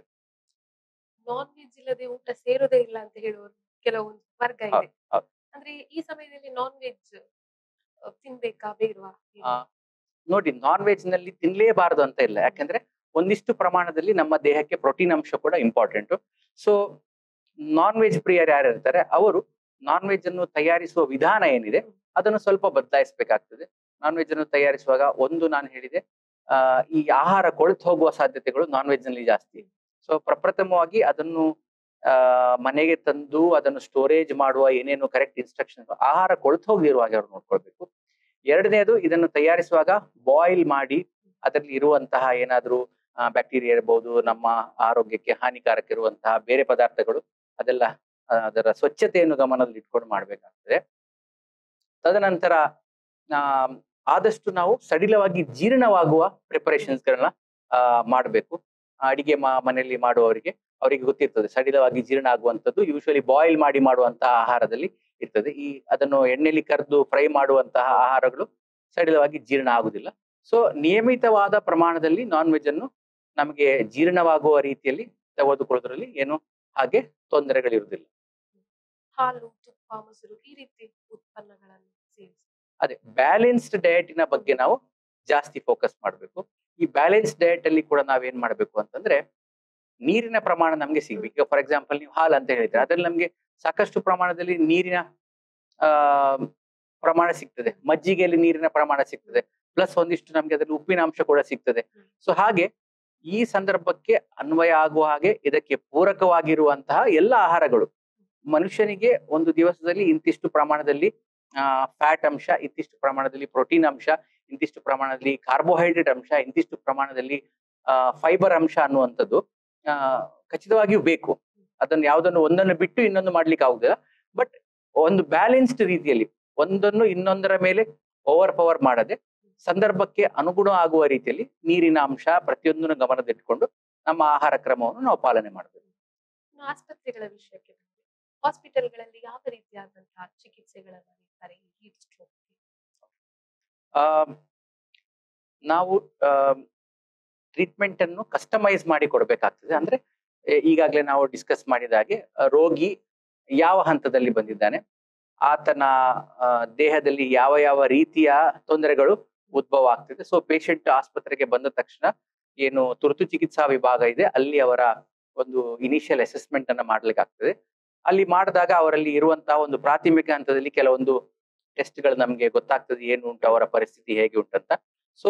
ನಾನ್ ವೆಜ್ ಇಲ್ಲದೆ ಊಟ ಸೇರೋದೇ ಇಲ್ಲ ಅಂತ ಹೇಳುವರು ಕೆಲವೊಂದು ವರ್ಗ ಇದೆ. ಅಂದ್ರೆ ಈ ಸಮಯದಲ್ಲಿ ನಾನ್ ವೆಜ್ ತಿನ್ಬೇಕಾ ಬೇಡವಾ? ನೋಡಿ, ನಾನ್ ವೆಜ್ ನಲ್ಲಿ ತಿನ್ಲೇಬಾರದು ಅಂತ ಇಲ್ಲ, ಯಾಕಂದ್ರೆ ಒಂದಿಷ್ಟು ಪ್ರಮಾಣದಲ್ಲಿ ನಮ್ಮ ದೇಹಕ್ಕೆ ಪ್ರೋಟೀನ್ ಅಂಶ ಕೂಡ ಇಂಪಾರ್ಟೆಂಟ್. ಸೊ ನಾನ್ ವೆಜ್ ಪ್ರಿಯರು ಯಾರು ಇರ್ತಾರೆ ಅವರು ನಾನ್ ವೆಜ್ ಅನ್ನು ತಯಾರಿಸುವ ವಿಧಾನ ಏನಿದೆ ಅದನ್ನು ಸ್ವಲ್ಪ ಬದಲಾಯಿಸಬೇಕಾಗ್ತದೆ. ನಾನ್ ವೆಜ್ ಅನ್ನು ತಯಾರಿಸುವಾಗ ಒಂದು ನಾನು ಹೇಳಿದೆ, ಆ ಈ ಆಹಾರ ಕೊಳ್ತು ಹೋಗುವ ಸಾಧ್ಯತೆಗಳು ನಾನ್ ವೆಜ್ ನಲ್ಲಿ ಜಾಸ್ತಿ. ಸೊ ಪ್ರಪ್ರಥಮವಾಗಿ ಅದನ್ನು ಆ ಮನೆಗೆ ತಂದು ಅದನ್ನು ಸ್ಟೋರೇಜ್ ಮಾಡುವ ಏನೇನು ಕರೆಕ್ಟ್ ಇನ್ಸ್ಟ್ರಕ್ಷನ್, ಆಹಾರ ಕೊಳ್ತು ಹೋಗಿರುವಾಗ ಅವ್ರು ನೋಡ್ಕೊಳ್ಬೇಕು. ಎರಡನೇದು, ಇದನ್ನು ತಯಾರಿಸುವಾಗ ಬಾಯ್ಲ್ ಮಾಡಿ ಅದರಲ್ಲಿ ಇರುವಂತಹ ಏನಾದ್ರೂ ಬ್ಯಾಕ್ಟೀರಿಯಾ ಇರಬಹುದು, ನಮ್ಮ ಆರೋಗ್ಯಕ್ಕೆ ಹಾನಿಕಾರಕ ಇರುವಂತಹ ಬೇರೆ ಪದಾರ್ಥಗಳು, ಅದೆಲ್ಲ ಅದರ ಸ್ವಚ್ಛತೆಯನ್ನು ಗಮನದಲ್ಲಿ ಇಟ್ಕೊಂಡು ಮಾಡ್ಬೇಕಾಗ್ತದೆ. ತದನಂತರ ಆ ಆದಷ್ಟು ನಾವು ಸಡಿಲವಾಗಿ ಜೀರ್ಣವಾಗುವ ಪ್ರಿಪರೇಷನ್ಸ್ ಗಳನ್ನ ಆ ಮಾಡ್ಬೇಕು. ಅಡಿಗೆ ಮಾ ಮನೆಯಲ್ಲಿ ಮಾಡುವವರಿಗೆ ಅವರಿಗೆ ಗೊತ್ತಿರ್ತದೆ ಸಡಿಲವಾಗಿ ಜೀರ್ಣ ಆಗುವಂಥದ್ದು ಯೂಶುವಲಿ ಬಾಯ್ಲ್ ಮಾಡಿ ಮಾಡುವಂತಹ ಆಹಾರದಲ್ಲಿ ಇರ್ತದೆ. ಈ ಅದನ್ನು ಎಣ್ಣೆಲಿ ಕರೆದು ಫ್ರೈ ಮಾಡುವಂತಹ ಆಹಾರಗಳು ಸಡಿಲವಾಗಿ ಜೀರ್ಣ ಆಗುದಿಲ್ಲ. ಸೊ ನಿಯಮಿತವಾದ ಪ್ರಮಾಣದಲ್ಲಿ ನಾನ್ ವೆಜ್ ಅನ್ನು ನಮಗೆ ಜೀರ್ಣವಾಗುವ ರೀತಿಯಲ್ಲಿ ತೆಗೆದುಕೊಳ್ಳೋದ್ರಲ್ಲಿ ಏನು ಹಾಗೆ ತೊಂದರೆಗಳಿರುವುದಿಲ್ಲ. ಹಾಲು, ತುಪ್ಪ, ಮೊಸರು ಈ ರೀತಿ ಉತ್ಪನ್ನಗಳನ್ನು ಸೇವಿಸಿ ಅದೇ ಬ್ಯಾಲೆನ್ಸ್ಡ್ ಡಯಟಿನ ಬಗ್ಗೆ ನಾವು ಜಾಸ್ತಿ ಫೋಕಸ್ ಮಾಡಬೇಕು. ಈ ಬ್ಯಾಲೆನ್ಸ್ ಡಯಟ್ ಅಲ್ಲಿ ಕೂಡ ನಾವೇನ್ ಮಾಡ್ಬೇಕು ಅಂತಂದ್ರೆ, ನೀರಿನ ಪ್ರಮಾಣ ನಮ್ಗೆ ಸಿಗ್ಬೇಕು. ಈಗ ಫಾರ್ ಎಕ್ಸಾಂಪಲ್ ನೀವು ಹಾಲು ಅಂತ ಹೇಳಿದ್ರೆ ಅದ್ರಲ್ಲಿ ನಮ್ಗೆ ಸಾಕಷ್ಟು ಪ್ರಮಾಣದಲ್ಲಿ ನೀರಿನ ಆ ಪ್ರಮಾಣ ಸಿಗ್ತದೆ, ಮಜ್ಜಿಗೆಯಲ್ಲಿ ನೀರಿನ ಪ್ರಮಾಣ ಸಿಗ್ತದೆ, ಪ್ಲಸ್ ಒಂದಿಷ್ಟು ನಮ್ಗೆ ಅದ್ರಲ್ಲಿ ಉಪ್ಪಿನ ಅಂಶ ಕೂಡ ಸಿಗ್ತದೆ. ಸೊ ಹಾಗೆ ಈ ಸಂದರ್ಭಕ್ಕೆ ಅನ್ವಯ ಆಗುವ ಹಾಗೆ ಇದಕ್ಕೆ ಪೂರಕವಾಗಿರುವಂತಹ ಎಲ್ಲ ಆಹಾರಗಳು ಮನುಷ್ಯನಿಗೆ ಒಂದು ದಿವಸದಲ್ಲಿ ಇಂತಿಷ್ಟು ಪ್ರಮಾಣದಲ್ಲಿ ಆ ಫ್ಯಾಟ್ ಅಂಶ, ಇಂತಿಷ್ಟು ಪ್ರಮಾಣದಲ್ಲಿ ಪ್ರೋಟೀನ್ ಅಂಶ, ಇಂತಿಷ್ಟು ಪ್ರಮಾಣದಲ್ಲಿ ಕಾರ್ಬೋಹೈಡ್ರೇಟ್ ಅಂಶ, ಇಂತಿಷ್ಟು ಪ್ರಮಾಣದಲ್ಲಿ ಆ ಫೈಬರ್ ಅಂಶ ಅನ್ನುವಂಥದ್ದು ಆ ಖಚಿತವಾಗಿಯೂ ಬೇಕು. ಅದನ್ನು ಯಾವುದನ್ನು ಒಂದನ್ನು ಬಿಟ್ಟು ಇನ್ನೊಂದು ಮಾಡ್ಲಿಕ್ಕೆ ಆಗುದಿಲ್ಲ. ಬಟ್ ಒಂದು ಬ್ಯಾಲೆನ್ಸ್ಡ್ ರೀತಿಯಲ್ಲಿ ಒಂದನ್ನು ಇನ್ನೊಂದರ ಮೇಲೆ ಓವರ್ ಪವರ್ ಮಾಡದೆ ಸಂದರ್ಭಕ್ಕೆ ಅನುಗುಣ ಆಗುವ ರೀತಿಯಲ್ಲಿ ನೀರಿನ ಅಂಶ ಪ್ರತಿಯೊಂದನ್ನು ಗಮನದಲ್ಲಿಟ್ಟುಕೊಂಡು ನಮ್ಮ ಆಹಾರ ಕ್ರಮವನ್ನು ನಾವು ಪಾಲನೆ ಮಾಡಬೇಕು. ಆಸ್ಪತ್ರೆಗಳ ವಿಷಯಕ್ಕೆ ಬಂದ್ರೆ, ಹಾಸ್ಪಿಟಲ್ಗಳಲ್ಲಿ ಯಾವ ರೀತಿಯಾದಂತಹ ಚಿಕಿತ್ಸೆಗಳನ್ನು ನೀಡ್ತಾರೆ ಈ ಹೀಟ್ ಸ್ಟ್ರೋಕ್? ಆ ನಾವು ಟ್ರೀಟ್ಮೆಂಟ್ ಅನ್ನು ಕಸ್ಟಮೈಸ್ ಮಾಡಿ ಕೊಡ್ಬೇಕಾಗ್ತದೆ. ಅಂದ್ರೆ ಈಗಾಗಲೇ ನಾವು ಡಿಸ್ಕಸ್ ಮಾಡಿದ ಹಾಗೆ ರೋಗಿ ಯಾವ ಹಂತದಲ್ಲಿ ಬಂದಿದ್ದಾನೆ, ಆತನ ದೇಹದಲ್ಲಿ ಯಾವ ಯಾವ ರೀತಿಯ ತೊಂದರೆಗಳು ಉದ್ಭವ ಆಗ್ತಿದೆ. ಸೊ ಪೇಷಂಟ್ ಆಸ್ಪತ್ರೆಗೆ ಬಂದ ತಕ್ಷಣ ಏನು ತುರ್ತು ಚಿಕಿತ್ಸಾ ವಿಭಾಗ ಇದೆ ಅಲ್ಲಿ ಅವರ ಒಂದು ಇನಿಷಿಯಲ್ ಅಸೆಸ್ಮೆಂಟ್ ಅನ್ನ ಮಾಡ್ಲಿಕ್ಕೆ ಆಗ್ತದೆ. ಅಲ್ಲಿ ಮಾಡಿದಾಗ ಅವರಲ್ಲಿ ಇರುವಂತಹ ಒಂದು ಪ್ರಾಥಮಿಕ ಹಂತದಲ್ಲಿ ಕೆಲವೊಂದು ಟೆಸ್ಟ್ಗಳು ನಮ್ಗೆ ಗೊತ್ತಾಗ್ತದೆ ಏನು ಉಂಟು, ಅವರ ಪರಿಸ್ಥಿತಿ ಹೇಗೆ ಉಂಟಂತ. ಸೊ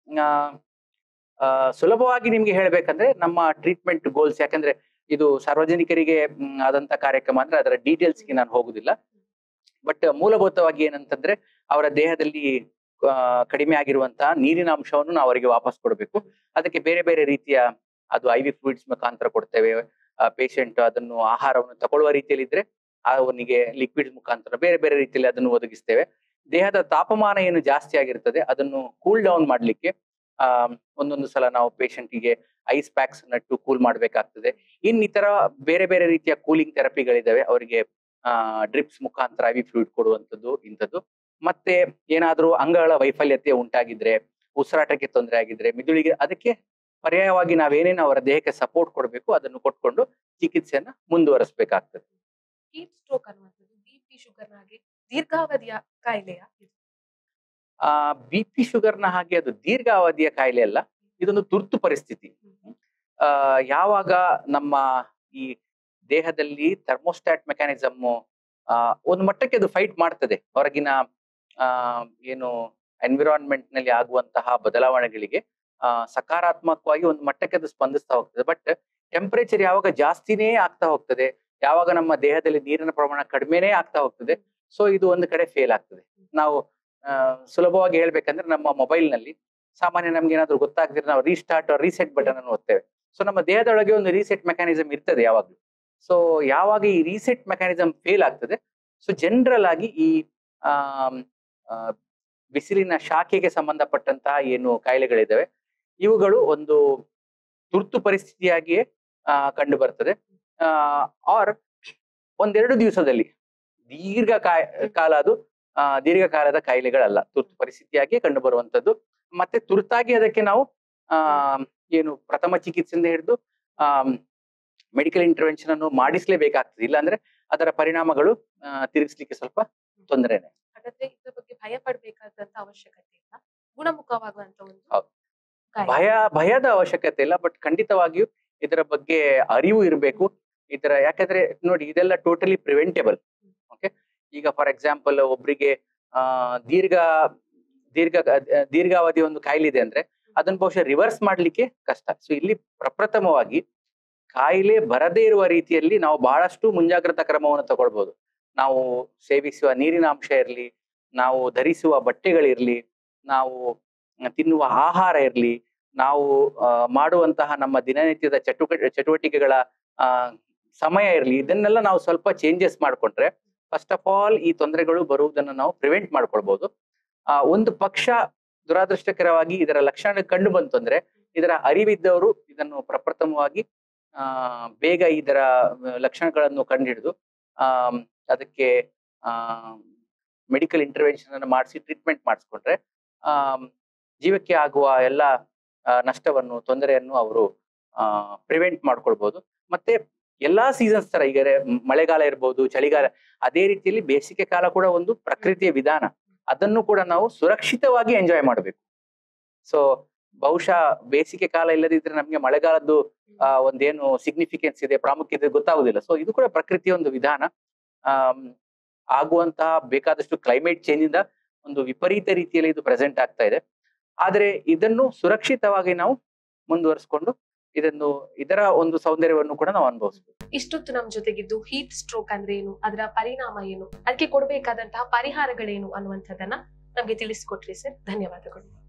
ಸುಲಭವಾಗಿ ನಿಮ್ಗೆ ಹೇಳ್ಬೇಕಂದ್ರೆ ನಮ್ಮ ಟ್ರೀಟ್ಮೆಂಟ್ ಗೋಲ್ಸ್, ಯಾಕಂದ್ರೆ ಇದು ಸಾರ್ವಜನಿಕರಿಗೆ ಮ್, ಆದಂತ ಕಾರ್ಯಕ್ರಮ ಅಂದ್ರೆ ಅದರ ಡೀಟೇಲ್ಸ್ಗೆ ನಾನು ಹೋಗುದಿಲ್ಲ. ಬಟ್ ಮೂಲಭೂತವಾಗಿ ಏನಂತಂದ್ರೆ ಅವರ ದೇಹದಲ್ಲಿ ಆ, ಕಡಿಮೆ ಆಗಿರುವಂತಹ ನೀರಿನ ಅಂಶವನ್ನು ನಾವು ಅವರಿಗೆ ವಾಪಸ್ ಕೊಡಬೇಕು. ಅದಕ್ಕೆ ಬೇರೆ ಬೇರೆ ರೀತಿಯ, ಅದು ಐ ವಿ ಫ್ಲೂಯಿಡ್ಸ್ ಮುಖಾಂತರ ಕೊಡ್ತೇವೆ. ಪೇಷಂಟ್ ಅದನ್ನು ಆಹಾರವನ್ನು ತಗೊಳ್ಳುವ ರೀತಿಯಲ್ಲಿ ಇದ್ರೆ ಅವನಿಗೆ ಲಿಕ್ವಿಡ್ ಮುಖಾಂತರ ಬೇರೆ ಬೇರೆ ರೀತಿಯಲ್ಲಿ ಅದನ್ನು ಒದಗಿಸ್ತೇವೆ. ದೇಹದ ತಾಪಮಾನ ಏನು ಜಾಸ್ತಿ ಆಗಿರ್ತದೆ ಅದನ್ನು ಕೂಲ್ ಡೌನ್ ಮಾಡ್ಲಿಕ್ಕೆ ಆ ಒಂದೊಂದು ಸಲ ನಾವು ಪೇಷಂಟಿಗೆ ಐಸ್ ಪ್ಯಾಕ್ಸ್ ನಟ್ಟು ಕೂಲ್ ಮಾಡ್ಬೇಕಾಗ್ತದೆ. ಇನ್ ಇತರ ಬೇರೆ ಬೇರೆ ರೀತಿಯ ಕೂಲಿಂಗ್ ಥೆರಪಿಗಳಿದಾವೆ. ಅವರಿಗೆ ಆ ಡ್ರಿಪ್ಸ್ ಮುಖಾಂತರ ಐ ವಿ ಫ್ಲೂಯಿಡ್ ಕೊಡುವಂಥದ್ದು ಇಂಥದ್ದು. ಮತ್ತೆ ಏನಾದ್ರೂ ಅಂಗಗಳ ವೈಫಲ್ಯತೆ ಉಂಟಾಗಿದ್ರೆ, ಉಸಿರಾಟಕ್ಕೆ ತೊಂದರೆ ಆಗಿದ್ರೆ, ಮಿದುಳಿಗೆ, ಅದಕ್ಕೆ ಪರ್ಯಾಯವಾಗಿ ನಾವೇನೇನು ಅವರ ದೇಹಕ್ಕೆ ಸಪೋರ್ಟ್ ಕೊಡಬೇಕು ಅದನ್ನು ಕೊಟ್ಕೊಂಡು ಚಿಕಿತ್ಸೆಯನ್ನ ಮುಂದುವರಿಸಬೇಕಾಗ್ತದೆ. ಹೀಟ್ ಸ್ಟ್ರೋಕ್ ಅನ್ನುವಂಥದ್ದು ಬಿ ಪಿ ಶುಗರ್ನ ಹಾಗೆ ದೀರ್ಘಾವಧಿಯ ಕಾಯಿಲೆಯ ಇದು. ಆ ಬಿ ಪಿ ಶುಗರ್ನ ಹಾಗೆ ಅದು ದೀರ್ಘಾವಧಿಯ ಕಾಯಿಲೆ ಅಲ್ಲ, ಇದೊಂದು ತುರ್ತು ಪರಿಸ್ಥಿತಿ. ಆ ಯಾವಾಗ ನಮ್ಮ ಈ ದೇಹದಲ್ಲಿ ಥರ್ಮೋಸ್ಟಾಟ್ ಮೆಕ್ಯಾನಿಸಮ್ ಆ ಒಂದು ಮಟ್ಟಕ್ಕೆ ಅದು ಫೈಟ್ ಮಾಡ್ತದೆ ಹೊರಗಿನ ಆ ಏನು ಎನ್ವಿರಾನ್ಮೆಂಟ್ ನಲ್ಲಿ ಆಗುವಂತಹ ಬದಲಾವಣೆಗಳಿಗೆ ಆ ಸಕಾರಾತ್ಮಕವಾಗಿ ಒಂದು ಮಟ್ಟಕ್ಕೆ ಅದು ಸ್ಪಂದಿಸ್ತಾ ಹೋಗ್ತದೆ. ಬಟ್ ಟೆಂಪರೇಚರ್ ಯಾವಾಗ ಜಾಸ್ತಿನೇ ಆಗ್ತಾ ಹೋಗ್ತದೆ, ಯಾವಾಗ ನಮ್ಮ ದೇಹದಲ್ಲಿ ನೀರಿನ ಪ್ರಮಾಣ ಕಡಿಮೆನೇ ಆಗ್ತಾ ಹೋಗ್ತದೆ, ಸೊ ಇದು ಒಂದು ಕಡೆ ಫೇಲ್ ಆಗ್ತದೆ. ನಾವು ಅಹ್ ಸುಲಭವಾಗಿ ಹೇಳ್ಬೇಕಂದ್ರೆ ನಮ್ಮ ಮೊಬೈಲ್ ನಲ್ಲಿ ಸಾಮಾನ್ಯ ನಮ್ಗೆ ಏನಾದ್ರು ಗೊತ್ತಾಗ್ತಿದ್ರೆ ನಾವು ರೀಸ್ಟಾರ್ಟ್ ರೀಸೆಟ್ ಬಟನ್ ಅನ್ನು ಒತ್ತೇವೆ. ಸೊ ನಮ್ಮ ದೇಹದೊಳಗೆ ಒಂದು ರೀಸೆಟ್ ಮೆಕ್ಯಾನಿಸಮ್ ಇರ್ತದೆ ಯಾವಾಗ್ಲೂ. ಸೊ ಯಾವಾಗ ಈ ರೀಸೆಟ್ ಮೆಕ್ಯಾನಿಸಮ್ ಫೇಲ್ ಆಗ್ತದೆ, ಸೊ ಜನರಲ್ ಆಗಿ ಈ ಆ ಬಿಸಿಲಿನ ಶಾಖೆಗೆ ಸಂಬಂಧಪಟ್ಟಂತಹ ಏನು ಕಾಯಿಲೆಗಳಿದಾವೆ ಇವುಗಳು ಒಂದು ತುರ್ತು ಪರಿಸ್ಥಿತಿಯಾಗಿಯೇ ಆ ಕಂಡು ಬರ್ತದೆ. ಆ ಆರ್ ಒಂದೆರಡು ದಿವಸದಲ್ಲಿ ದೀರ್ಘ ಕಾಯ ಕಾಲ ಅದು ಆ ದೀರ್ಘಕಾಲದ ಕಾಯಿಲೆಗಳಲ್ಲ, ತುರ್ತು ಪರಿಸ್ಥಿತಿಯಾಗಿಯೇ ಕಂಡು ಬರುವಂತದ್ದು. ಮತ್ತೆ ತುರ್ತಾಗಿ ಅದಕ್ಕೆ ನಾವು ಆ ಏನು ಪ್ರಥಮ ಚಿಕಿತ್ಸೆಯಿಂದ ಹಿಡಿದು ಆ ಮೆಡಿಕಲ್ ಇಂಟರ್ವೆನ್ಷನ್ ಅನ್ನು ಮಾಡಿಸ್ಲೇಬೇಕಾಗ್ತದೆ. ಇಲ್ಲಾಂದ್ರೆ ಅದರ ಪರಿಣಾಮಗಳು ಆ ತಿರುಗಿಸ್ಲಿಕ್ಕೆ ಸ್ವಲ್ಪ ತೊಂದರೆನೆ. ಹಾಗಾದ್ರೆ ಇದ್ರ ಬಗ್ಗೆ ಭಯ ಪಡ್ಬೇಕಾದಂತ ಅವಶ್ಯಕತೆ ಇಲ್ಲ, ಗುಣಮುಖವಾಗುವಂತ ಒಂದು ಹೌದು. ಕಾಯಿಲೆ. ಭಯ ಭಯದ ಅವಶ್ಯಕತೆ ಇಲ್ಲ, ಬಟ್ ಖಂಡಿತವಾಗಿಯೂ ಇದರ ಬಗ್ಗೆ ಅರಿವು ಇರಬೇಕು. ಇದರ ಯಾಕಂದ್ರೆ ನೋಡಿ ಇದೆಲ್ಲ ಟೋಟಲಿ ಪ್ರಿವೆಂಟೇಬಲ್. ಓಕೆ, ಈಗ ಫಾರ್ ಎಕ್ಸಾಂಪಲ್ ಒಬ್ರಿಗೆ ಆ ದೀರ್ಘ ದೀರ್ಘ ದೀರ್ಘಾವಧಿ ಒಂದು ಕಾಯಿಲೆ ಇದೆ ಅಂದ್ರೆ ಅದನ್ನ ಬಹುಶಃ ರಿವರ್ಸ್ ಮಾಡ್ಲಿಕ್ಕೆ ಕಷ್ಟ. ಸೊ ಇಲ್ಲಿ ಪ್ರಪ್ರಥಮವಾಗಿ ಕಾಯಿಲೆ ಬರದೇ ಇರುವ ರೀತಿಯಲ್ಲಿ ನಾವು ಬಹಳಷ್ಟು ಮುಂಜಾಗ್ರತಾ ಕ್ರಮವನ್ನು ತಗೊಳ್ಬಹುದು. ನಾವು ಸೇವಿಸುವ ನೀರಿನ ಅಂಶ ಇರಲಿ, ನಾವು ಧರಿಸುವ ಬಟ್ಟೆಗಳಿರ್ಲಿ, ನಾವು ತಿನ್ನುವ ಆಹಾರ ಇರಲಿ, ನಾವು ಮಾಡುವಂತಹ ನಮ್ಮ ದಿನನಿತ್ಯದ ಚಟುಕ ಚಟುವಟಿಕೆಗಳ ಆ ಸಮಯ ಇರಲಿ, ಇದನ್ನೆಲ್ಲ ನಾವು ಸ್ವಲ್ಪ ಚೇಂಜಸ್ ಮಾಡ್ಕೊಂಡ್ರೆ ಫಸ್ಟ್ ಆಫ್ ಆಲ್ ಈ ತೊಂದರೆಗಳು ಬರುವುದನ್ನು ನಾವು ಪ್ರಿವೆಂಟ್ ಮಾಡ್ಕೊಳ್ಬಹುದು. ಆ ಒಂದು ಪಕ್ಷ ದುರಾದೃಷ್ಟಕರವಾಗಿ ಇದರ ಲಕ್ಷಣ ಕಂಡು ಬಂತು ಅಂದ್ರೆ ಇದರ ಅರಿವಿದ್ದವರು ಇದನ್ನು ಪ್ರಪ್ರಥಮವಾಗಿ ಆ ಬೇಗ ಇದರ ಲಕ್ಷಣಗಳನ್ನು ಕಂಡುಹಿಡಿದು ಆ ಅದಕ್ಕೆ ಆ ಮೆಡಿಕಲ್ ಇಂಟರ್ವೆನ್ಷನ್ ಅನ್ನು ಮಾಡಿಸಿ ಟ್ರೀಟ್ಮೆಂಟ್ ಮಾಡಿಸ್ಕೊಂಡ್ರೆ ಆ ಜೀವಕ್ಕೆ ಆಗುವ ಎಲ್ಲ ನಷ್ಟವನ್ನು, ತೊಂದರೆಯನ್ನು ಅವರು ಆ ಪ್ರಿವೆಂಟ್ ಮಾಡ್ಕೊಳ್ಬಹುದು. ಮತ್ತೆ ಎಲ್ಲಾ ಸೀಸನ್ಸ್ ತರ, ಈಗ ಮಳೆಗಾಲ ಇರ್ಬೋದು, ಚಳಿಗಾಲ, ಅದೇ ರೀತಿಯಲ್ಲಿ ಬೇಸಿಗೆ ಕಾಲ ಕೂಡ ಒಂದು ಪ್ರಕೃತಿಯ ವಿಧಾನ. ಅದನ್ನು ಕೂಡ ನಾವು ಸುರಕ್ಷಿತವಾಗಿ ಎಂಜಾಯ್ ಮಾಡಬೇಕು. ಸೊ ಬಹುಶಃ ಬೇಸಿಗೆ ಕಾಲ ಇಲ್ಲದಿದ್ರೆ ನಮ್ಗೆ ಮಳೆಗಾಲದ್ದು ಆ ಒಂದೇನು ಸಿಗ್ನಿಫಿಕೆನ್ಸ್ ಇದೆ, ಪ್ರಾಮುಖ್ಯತೆ ಗೊತ್ತಾಗುದಿಲ್ಲ. ಸೊ ಇದು ಕೂಡ ಪ್ರಕೃತಿಯ ಒಂದು ವಿಧಾನ. ಆ ಆಗುವಂತಹ ಬೇಕಾದಷ್ಟು ಕ್ಲೈಮೇಟ್ ಚೇಂಜ್ ಇಂದ ಒಂದು ವಿಪರೀತ ರೀತಿಯಲ್ಲಿ ಇದು ಪ್ರೆಸೆಂಟ್ ಆಗ್ತಾ ಇದೆ. ಆದ್ರೆ ಇದನ್ನು ಸುರಕ್ಷಿತವಾಗಿ ನಾವು ಮುಂದುವರಿಸಿಕೊಂಡು ಇದನ್ನು ಇದರ ಒಂದು ಸೌಂದರ್ಯವನ್ನು ಕೂಡ ನಾವು ಅನುಭವಿಸಬೇಕು. ಇಷ್ಟೊತ್ತು ನಮ್ ಜೊತೆಗಿದ್ದು ಹೀಟ್ ಸ್ಟ್ರೋಕ್ ಅಂದ್ರೆ ಏನು, ಅದರ ಪರಿಣಾಮ ಏನು, ಅದಕ್ಕೆ ಕೊಡಬೇಕಾದಂತಹ ಪರಿಹಾರಗಳೇನು ಅನ್ನುವಂಥದ್ದನ್ನ ನಮ್ಗೆ ತಿಳಿಸ್ಕೊಟ್ರಿ ಸರ್. ಧನ್ಯವಾದಗಳು.